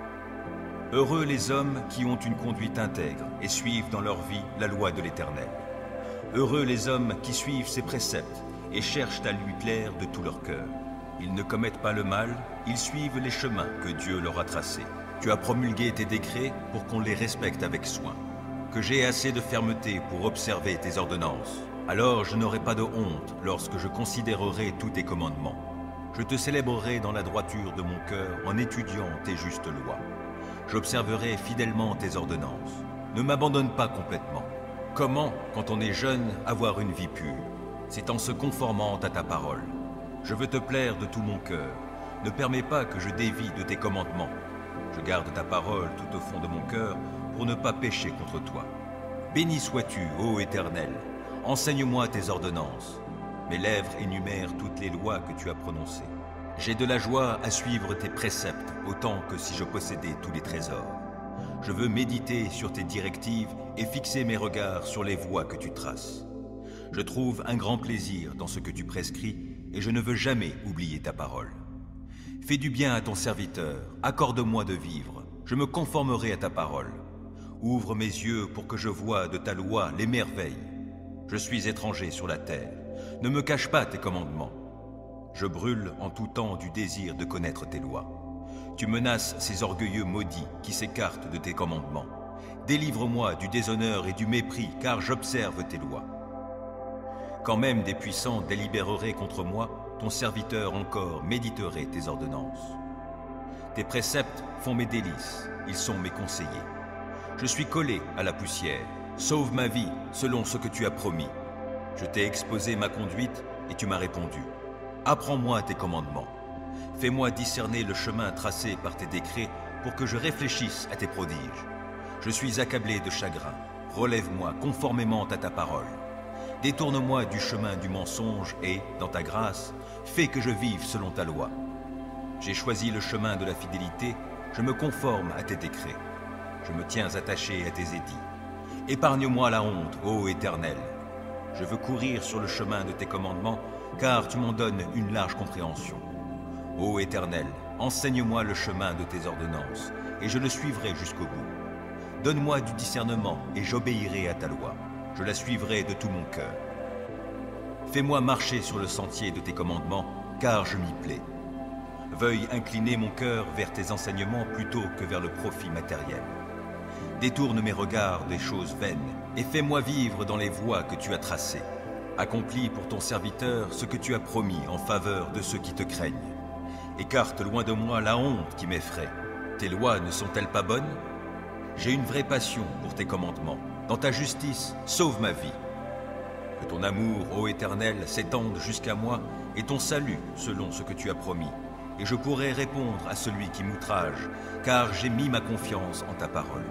Heureux les hommes qui ont une conduite intègre et suivent dans leur vie la loi de l'Éternel. Heureux les hommes qui suivent ses préceptes et cherchent à lui plaire de tout leur cœur. Ils ne commettent pas le mal, ils suivent les chemins que Dieu leur a tracés. Tu as promulgué tes décrets pour qu'on les respecte avec soin. Que j'ai assez de fermeté pour observer tes ordonnances. Alors je n'aurai pas de honte lorsque je considérerai tous tes commandements. Je te célébrerai dans la droiture de mon cœur en étudiant tes justes lois. J'observerai fidèlement tes ordonnances. Ne m'abandonne pas complètement. Comment, quand on est jeune, avoir une vie pure? C'est en se conformant à ta parole. Je veux te plaire de tout mon cœur. Ne permets pas que je dévie de tes commandements. Je garde ta parole tout au fond de mon cœur pour ne pas pécher contre toi. Béni sois-tu, ô Éternel. Enseigne-moi tes ordonnances. Mes lèvres énumèrent toutes les lois que tu as prononcées. J'ai de la joie à suivre tes préceptes, autant que si je possédais tous les trésors. Je veux méditer sur tes directives et fixer mes regards sur les voies que tu traces. Je trouve un grand plaisir dans ce que tu prescris et je ne veux jamais oublier ta parole. Fais du bien à ton serviteur, accorde-moi de vivre, je me conformerai à ta parole. Ouvre mes yeux pour que je voie de ta loi les merveilles. Je suis étranger sur la terre. Ne me cache pas tes commandements. Je brûle en tout temps du désir de connaître tes lois. Tu menaces ces orgueilleux maudits qui s'écartent de tes commandements. Délivre-moi du déshonneur et du mépris, car j'observe tes lois. Quand même des puissants délibéreraient contre moi, ton serviteur encore méditerait tes ordonnances. Tes préceptes font mes délices, ils sont mes conseillers. Je suis collé à la poussière. Sauve ma vie selon ce que tu as promis. Je t'ai exposé ma conduite et tu m'as répondu. Apprends-moi tes commandements. Fais-moi discerner le chemin tracé par tes décrets pour que je réfléchisse à tes prodiges. Je suis accablé de chagrin. Relève-moi conformément à ta parole. Détourne-moi du chemin du mensonge et, dans ta grâce, fais que je vive selon ta loi. J'ai choisi le chemin de la fidélité, je me conforme à tes décrets. Je me tiens attaché à tes édits. Épargne-moi la honte, ô Éternel. Je veux courir sur le chemin de tes commandements, car tu m'en donnes une large compréhension. Ô Éternel, enseigne-moi le chemin de tes ordonnances, et je le suivrai jusqu'au bout. Donne-moi du discernement, et j'obéirai à ta loi. Je la suivrai de tout mon cœur. Fais-moi marcher sur le sentier de tes commandements, car je m'y plais. Veuille incliner mon cœur vers tes enseignements plutôt que vers le profit matériel. Détourne mes regards des choses vaines, et fais-moi vivre dans les voies que tu as tracées. Accomplis pour ton serviteur ce que tu as promis en faveur de ceux qui te craignent. Écarte loin de moi la honte qui m'effraie. Tes lois ne sont-elles pas bonnes? J'ai une vraie passion pour tes commandements. Dans ta justice, sauve ma vie. Que ton amour, ô Éternel, s'étende jusqu'à moi, et ton salut selon ce que tu as promis. Et je pourrai répondre à celui qui m'outrage, car j'ai mis ma confiance en ta parole.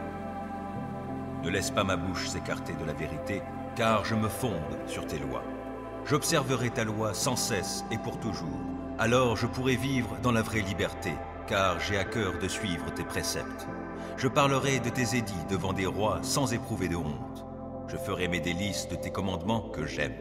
Ne laisse pas ma bouche s'écarter de la vérité, car je me fonde sur tes lois. J'observerai ta loi sans cesse et pour toujours. Alors je pourrai vivre dans la vraie liberté, car j'ai à cœur de suivre tes préceptes. Je parlerai de tes édits devant des rois sans éprouver de honte. Je ferai mes délices de tes commandements que j'aime.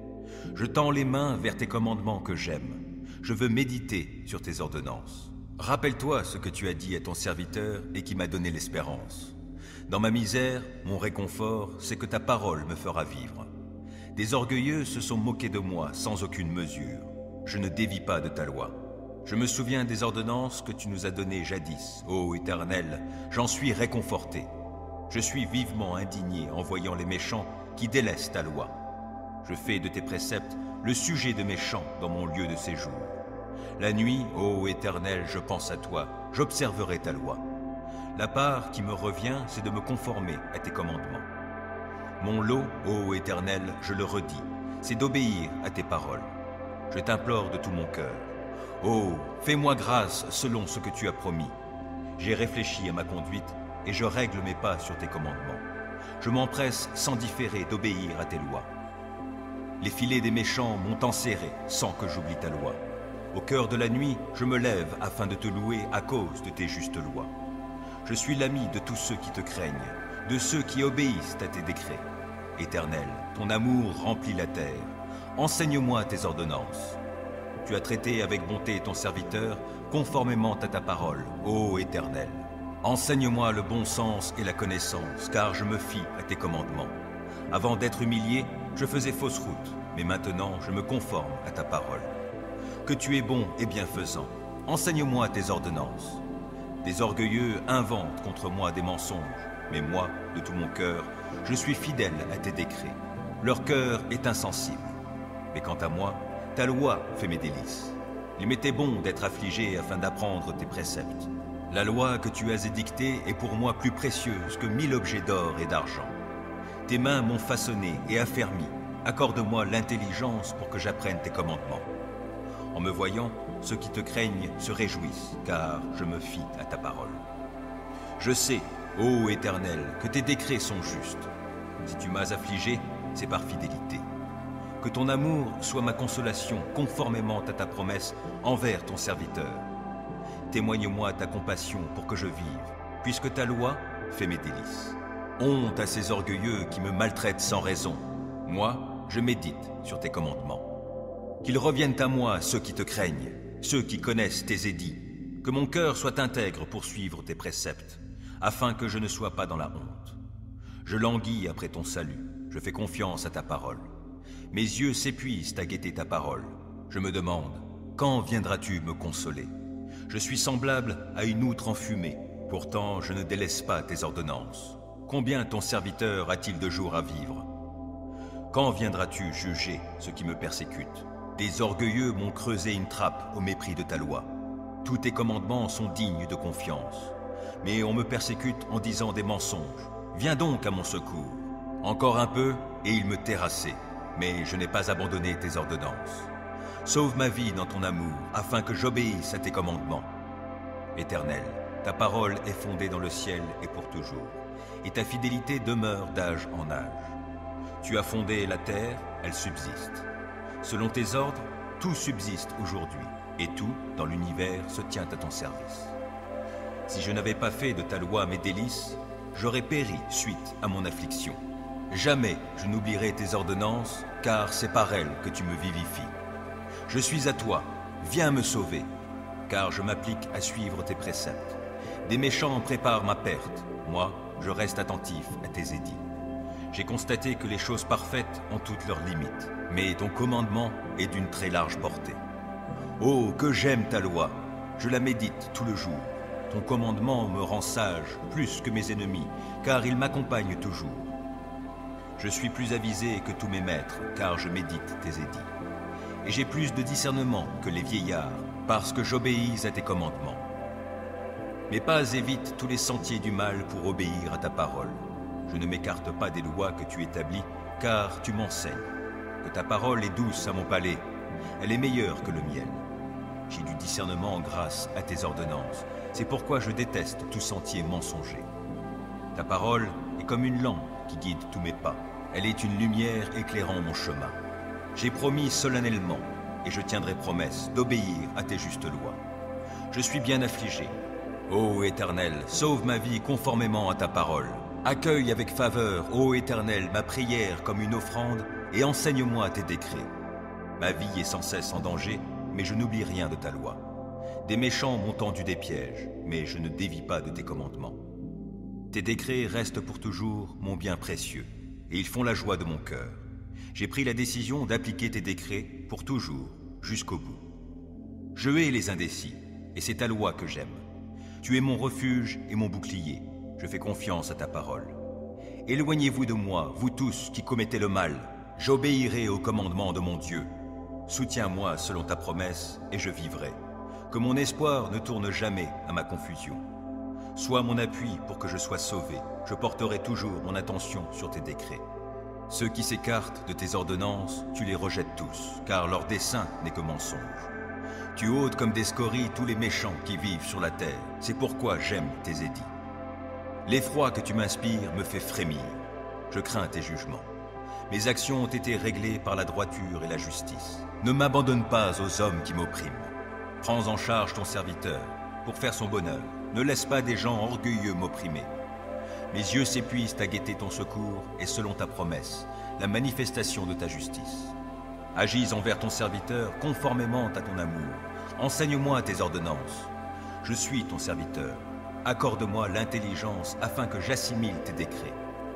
Je tends les mains vers tes commandements que j'aime. Je veux méditer sur tes ordonnances. Rappelle-toi ce que tu as dit à ton serviteur et qui m'a donné l'espérance. Dans ma misère, mon réconfort, c'est que ta parole me fera vivre. Des orgueilleux se sont moqués de moi sans aucune mesure. Je ne dévie pas de ta loi. Je me souviens des ordonnances que tu nous as données jadis, ô Éternel, j'en suis réconforté. Je suis vivement indigné en voyant les méchants qui délaissent ta loi. Je fais de tes préceptes le sujet de mes chants dans mon lieu de séjour. La nuit, ô Éternel, je pense à toi, j'observerai ta loi. La part qui me revient, c'est de me conformer à tes commandements. Mon lot, ô Éternel, je le redis, c'est d'obéir à tes paroles. Je t'implore de tout mon cœur. Oh, fais-moi grâce selon ce que tu as promis. J'ai réfléchi à ma conduite et je règle mes pas sur tes commandements. Je m'empresse sans différer d'obéir à tes lois. Les filets des méchants m'ont enserré sans que j'oublie ta loi. Au cœur de la nuit, je me lève afin de te louer à cause de tes justes lois. Je suis l'ami de tous ceux qui te craignent, de ceux qui obéissent à tes décrets. Éternel, ton amour remplit la terre. Enseigne-moi tes ordonnances. Tu as traité avec bonté ton serviteur, conformément à ta parole, ô Éternel. Enseigne-moi le bon sens et la connaissance, car je me fie à tes commandements. Avant d'être humilié, je faisais fausse route, mais maintenant je me conforme à ta parole. Que tu es bon et bienfaisant, enseigne-moi tes ordonnances. Des orgueilleux inventent contre moi des mensonges, mais moi, de tout mon cœur, je suis fidèle à tes décrets. Leur cœur est insensible. Mais quant à moi, ta loi fait mes délices. Il m'était bon d'être affligé afin d'apprendre tes préceptes. La loi que tu as édictée est pour moi plus précieuse que mille objets d'or et d'argent. Tes mains m'ont façonné et affermi. Accorde-moi l'intelligence pour que j'apprenne tes commandements. En me voyant, ceux qui te craignent se réjouissent, car je me fie à ta parole. Je sais, ô Éternel, que tes décrets sont justes. Si tu m'as affligé, c'est par fidélité. Que ton amour soit ma consolation conformément à ta promesse envers ton serviteur. Témoigne-moi ta compassion pour que je vive, puisque ta loi fait mes délices. Honte à ces orgueilleux qui me maltraitent sans raison. Moi, je médite sur tes commandements. Qu'ils reviennent à moi ceux qui te craignent, ceux qui connaissent tes édits. Que mon cœur soit intègre pour suivre tes préceptes, afin que je ne sois pas dans la honte. Je languis après ton salut, je fais confiance à ta parole. Mes yeux s'épuisent à guetter ta parole. Je me demande, quand viendras-tu me consoler? Je suis semblable à une outre enfumée, pourtant je ne délaisse pas tes ordonnances. Combien ton serviteur a-t-il de jours à vivre? Quand viendras-tu juger ceux qui me persécutent? Des orgueilleux m'ont creusé une trappe au mépris de ta loi. Tous tes commandements sont dignes de confiance. Mais on me persécute en disant des mensonges. Viens donc à mon secours. Encore un peu et il me terrassait. Mais je n'ai pas abandonné tes ordonnances. Sauve ma vie dans ton amour, afin que j'obéisse à tes commandements. Éternel, ta parole est fondée dans le ciel et pour toujours, et ta fidélité demeure d'âge en âge. Tu as fondé la terre, elle subsiste. Selon tes ordres, tout subsiste aujourd'hui, et tout, dans l'univers, se tient à ton service. Si je n'avais pas fait de ta loi mes délices, j'aurais péri suite à mon affliction. Jamais je n'oublierai tes ordonnances, car c'est par elles que tu me vivifies. Je suis à toi, viens me sauver, car je m'applique à suivre tes préceptes. Des méchants préparent ma perte, moi, je reste attentif à tes édits. J'ai constaté que les choses parfaites ont toutes leurs limites, mais ton commandement est d'une très large portée. Oh, que j'aime ta loi, je la médite tout le jour. Ton commandement me rend sage plus que mes ennemis, car il m'accompagne toujours. Je suis plus avisé que tous mes maîtres, car je médite tes édits. Et j'ai plus de discernement que les vieillards, parce que j'obéis à tes commandements. Mes pas évitent tous les sentiers du mal pour obéir à ta parole. Je ne m'écarte pas des lois que tu établis, car tu m'enseignes. Que ta parole est douce à mon palais, elle est meilleure que le miel. J'ai du discernement grâce à tes ordonnances, c'est pourquoi je déteste tout sentier mensonger. Ta parole est comme une lampe qui guide tous mes pas, elle est une lumière éclairant mon chemin. J'ai promis solennellement, et je tiendrai promesse, d'obéir à tes justes lois. Je suis bien affligé. Ô Éternel, sauve ma vie conformément à ta parole. Accueille avec faveur, ô Éternel, ma prière comme une offrande et enseigne-moi tes décrets. Ma vie est sans cesse en danger, mais je n'oublie rien de ta loi. Des méchants m'ont tendu des pièges, mais je ne dévie pas de tes commandements. Tes décrets restent pour toujours mon bien précieux, et ils font la joie de mon cœur. J'ai pris la décision d'appliquer tes décrets pour toujours, jusqu'au bout. Je hais les indécis, et c'est ta loi que j'aime. Tu es mon refuge et mon bouclier, je fais confiance à ta parole. Éloignez-vous de moi, vous tous qui commettez le mal, j'obéirai au commandement de mon Dieu. Soutiens-moi selon ta promesse, et je vivrai. Que mon espoir ne tourne jamais à ma confusion. Sois mon appui pour que je sois sauvé. Je porterai toujours mon attention sur tes décrets. Ceux qui s'écartent de tes ordonnances, tu les rejettes tous, car leur dessein n'est que mensonge. Tu ôtes comme des scories tous les méchants qui vivent sur la terre. C'est pourquoi j'aime tes édits. L'effroi que tu m'inspires me fait frémir. Je crains tes jugements. Mes actions ont été réglées par la droiture et la justice. Ne m'abandonne pas aux hommes qui m'oppriment. Prends en charge ton serviteur pour faire son bonheur. Ne laisse pas des gens orgueilleux m'opprimer. Mes yeux s'épuisent à guetter ton secours et selon ta promesse, la manifestation de ta justice. Agis envers ton serviteur conformément à ton amour. Enseigne-moi tes ordonnances. Je suis ton serviteur. Accorde-moi l'intelligence afin que j'assimile tes décrets.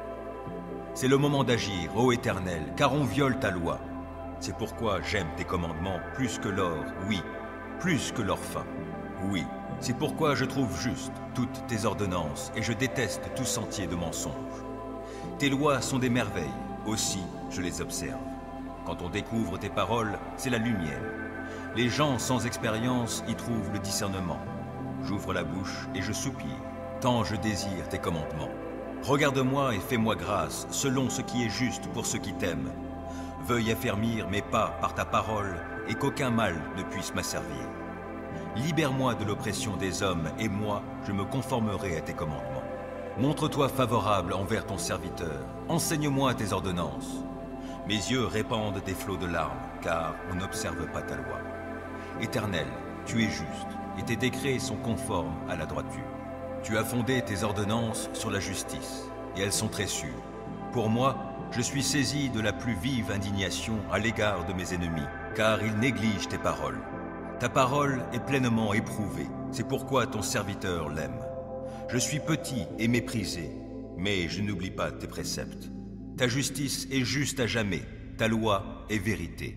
C'est le moment d'agir, ô Éternel, car on viole ta loi. C'est pourquoi j'aime tes commandements plus que l'or, oui, plus que l'or fin, oui. C'est pourquoi je trouve juste toutes tes ordonnances et je déteste tout sentier de mensonge. Tes lois sont des merveilles, aussi je les observe. Quand on découvre tes paroles, c'est la lumière. Les gens sans expérience y trouvent le discernement. J'ouvre la bouche et je soupire, tant je désire tes commandements. Regarde-moi et fais-moi grâce, selon ce qui est juste pour ceux qui t'aiment. Veuille affermir mes pas par ta parole et qu'aucun mal ne puisse m'asservir. Libère-moi de l'oppression des hommes et moi, je me conformerai à tes commandements. Montre-toi favorable envers ton serviteur. Enseigne-moi tes ordonnances. Mes yeux répandent des flots de larmes, car on n'observe pas ta loi. Éternel, tu es juste, et tes décrets sont conformes à la droiture. Tu as fondé tes ordonnances sur la justice, et elles sont très sûres. Pour moi, je suis saisi de la plus vive indignation à l'égard de mes ennemis, car ils négligent tes paroles. Ta parole est pleinement éprouvée, c'est pourquoi ton serviteur l'aime. Je suis petit et méprisé, mais je n'oublie pas tes préceptes. Ta justice est juste à jamais, ta loi est vérité.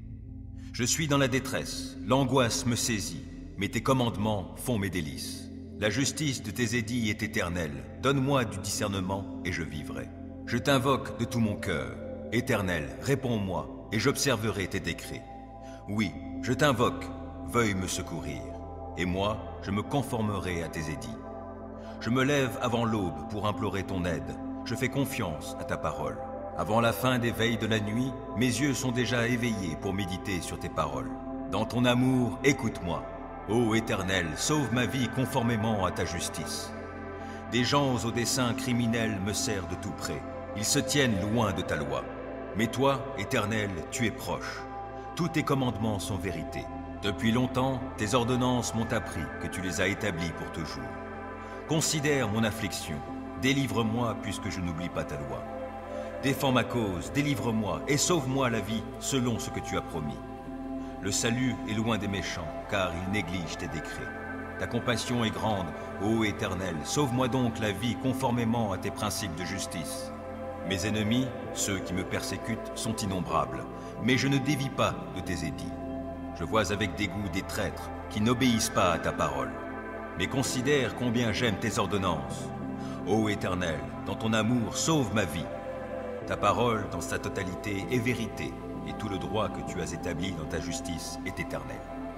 Je suis dans la détresse, l'angoisse me saisit, mais tes commandements font mes délices. La justice de tes édits est éternelle, donne-moi du discernement et je vivrai. Je t'invoque de tout mon cœur, Éternel, réponds-moi et j'observerai tes décrets. Oui, je t'invoque, veuille me secourir, et moi, je me conformerai à tes édits. Je me lève avant l'aube pour implorer ton aide, je fais confiance à ta parole. Avant la fin des veilles de la nuit, mes yeux sont déjà éveillés pour méditer sur tes paroles. Dans ton amour, écoute-moi. Ô Éternel, sauve ma vie conformément à ta justice. Des gens aux desseins criminels me serrent de tout près. Ils se tiennent loin de ta loi. Mais toi, Éternel, tu es proche. Tous tes commandements sont vérité. Depuis longtemps, tes ordonnances m'ont appris que tu les as établies pour toujours. Considère mon affliction. Délivre-moi puisque je n'oublie pas ta loi. Défends ma cause, délivre-moi et sauve-moi la vie selon ce que tu as promis. Le salut est loin des méchants, car ils négligent tes décrets. Ta compassion est grande, ô Éternel, sauve-moi donc la vie conformément à tes principes de justice. Mes ennemis, ceux qui me persécutent, sont innombrables, mais je ne dévie pas de tes édits. Je vois avec dégoût des traîtres qui n'obéissent pas à ta parole. Mais considère combien j'aime tes ordonnances. Ô Éternel, dans ton amour, sauve ma vie. Ta parole, dans sa totalité, est vérité, et tout le droit que tu as établi dans ta justice est éternel.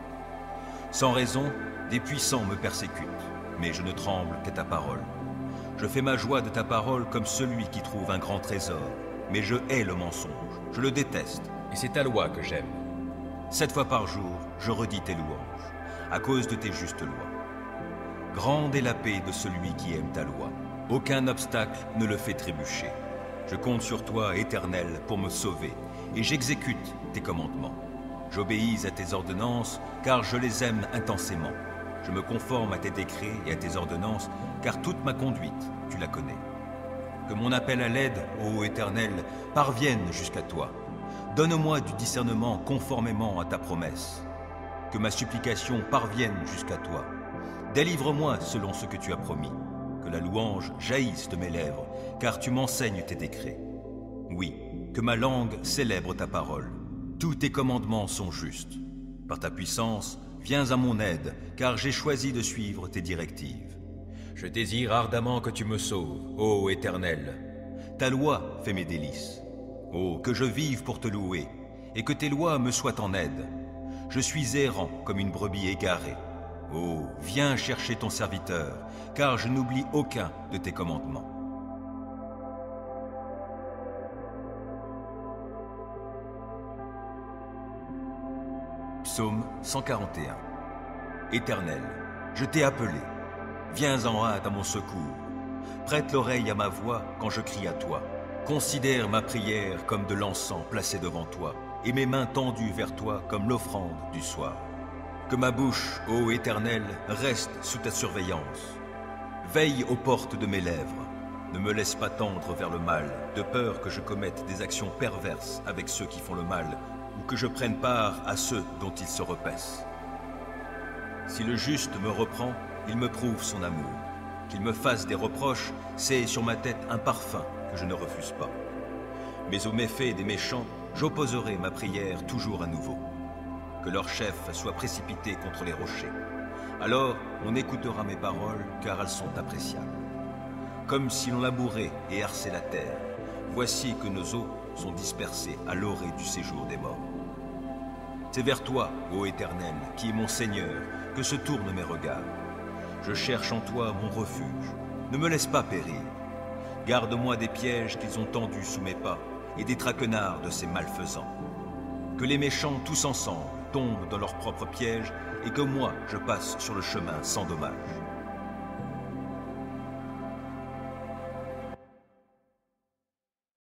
Sans raison, des puissants me persécutent, mais je ne tremble qu'à ta parole. Je fais ma joie de ta parole comme celui qui trouve un grand trésor, mais je hais le mensonge, je le déteste, et c'est ta loi que j'aime. Sept fois par jour, je redis tes louanges, à cause de tes justes lois. Grande est la paix de celui qui aime ta loi. Aucun obstacle ne le fait trébucher. Je compte sur toi, Éternel, pour me sauver, et j'exécute tes commandements. J'obéis à tes ordonnances, car je les aime intensément. Je me conforme à tes décrets et à tes ordonnances, car toute ma conduite, tu la connais. Que mon appel à l'aide, ô Éternel, parvienne jusqu'à toi. Donne-moi du discernement conformément à ta promesse. Que ma supplication parvienne jusqu'à toi. Délivre-moi selon ce que tu as promis. Que la louange jaillisse de mes lèvres, car tu m'enseignes tes décrets. Oui, que ma langue célèbre ta parole. Tous tes commandements sont justes. Par ta puissance, viens à mon aide, car j'ai choisi de suivre tes directives. Je désire ardemment que tu me sauves, ô Éternel. Ta loi fait mes délices. Oh, que je vive pour te louer, et que tes lois me soient en aide. Je suis errant comme une brebis égarée. Oh, viens chercher ton serviteur, car je n'oublie aucun de tes commandements. Psaume cent quarante et un. Éternel, je t'ai appelé. Viens en hâte à mon secours. Prête l'oreille à ma voix quand je crie à toi. Considère ma prière comme de l'encens placé devant toi, et mes mains tendues vers toi comme l'offrande du soir. Que ma bouche, ô Éternel, reste sous ta surveillance. Veille aux portes de mes lèvres. Ne me laisse pas tendre vers le mal, de peur que je commette des actions perverses avec ceux qui font le mal, ou que je prenne part à ceux dont ils se repaissent. Si le juste me reprend, il me prouve son amour. Qu'il me fasse des reproches, c'est sur ma tête un parfum que je ne refuse pas. Mais aux méfaits des méchants, j'opposerai ma prière toujours à nouveau. Que leur chef soit précipité contre les rochers. Alors on écoutera mes paroles, car elles sont appréciables. Comme si l'on labourait et herçait la terre, voici que nos eaux sont dispersées à l'orée du séjour des morts. C'est vers toi, ô Éternel, qui est mon Seigneur, que se tournent mes regards. Je cherche en toi mon refuge. Ne me laisse pas périr. Garde-moi des pièges qu'ils ont tendus sous mes pas et des traquenards de ces malfaisants. Que les méchants tous ensemble tombent dans leurs propres pièges et que moi je passe sur le chemin sans dommage.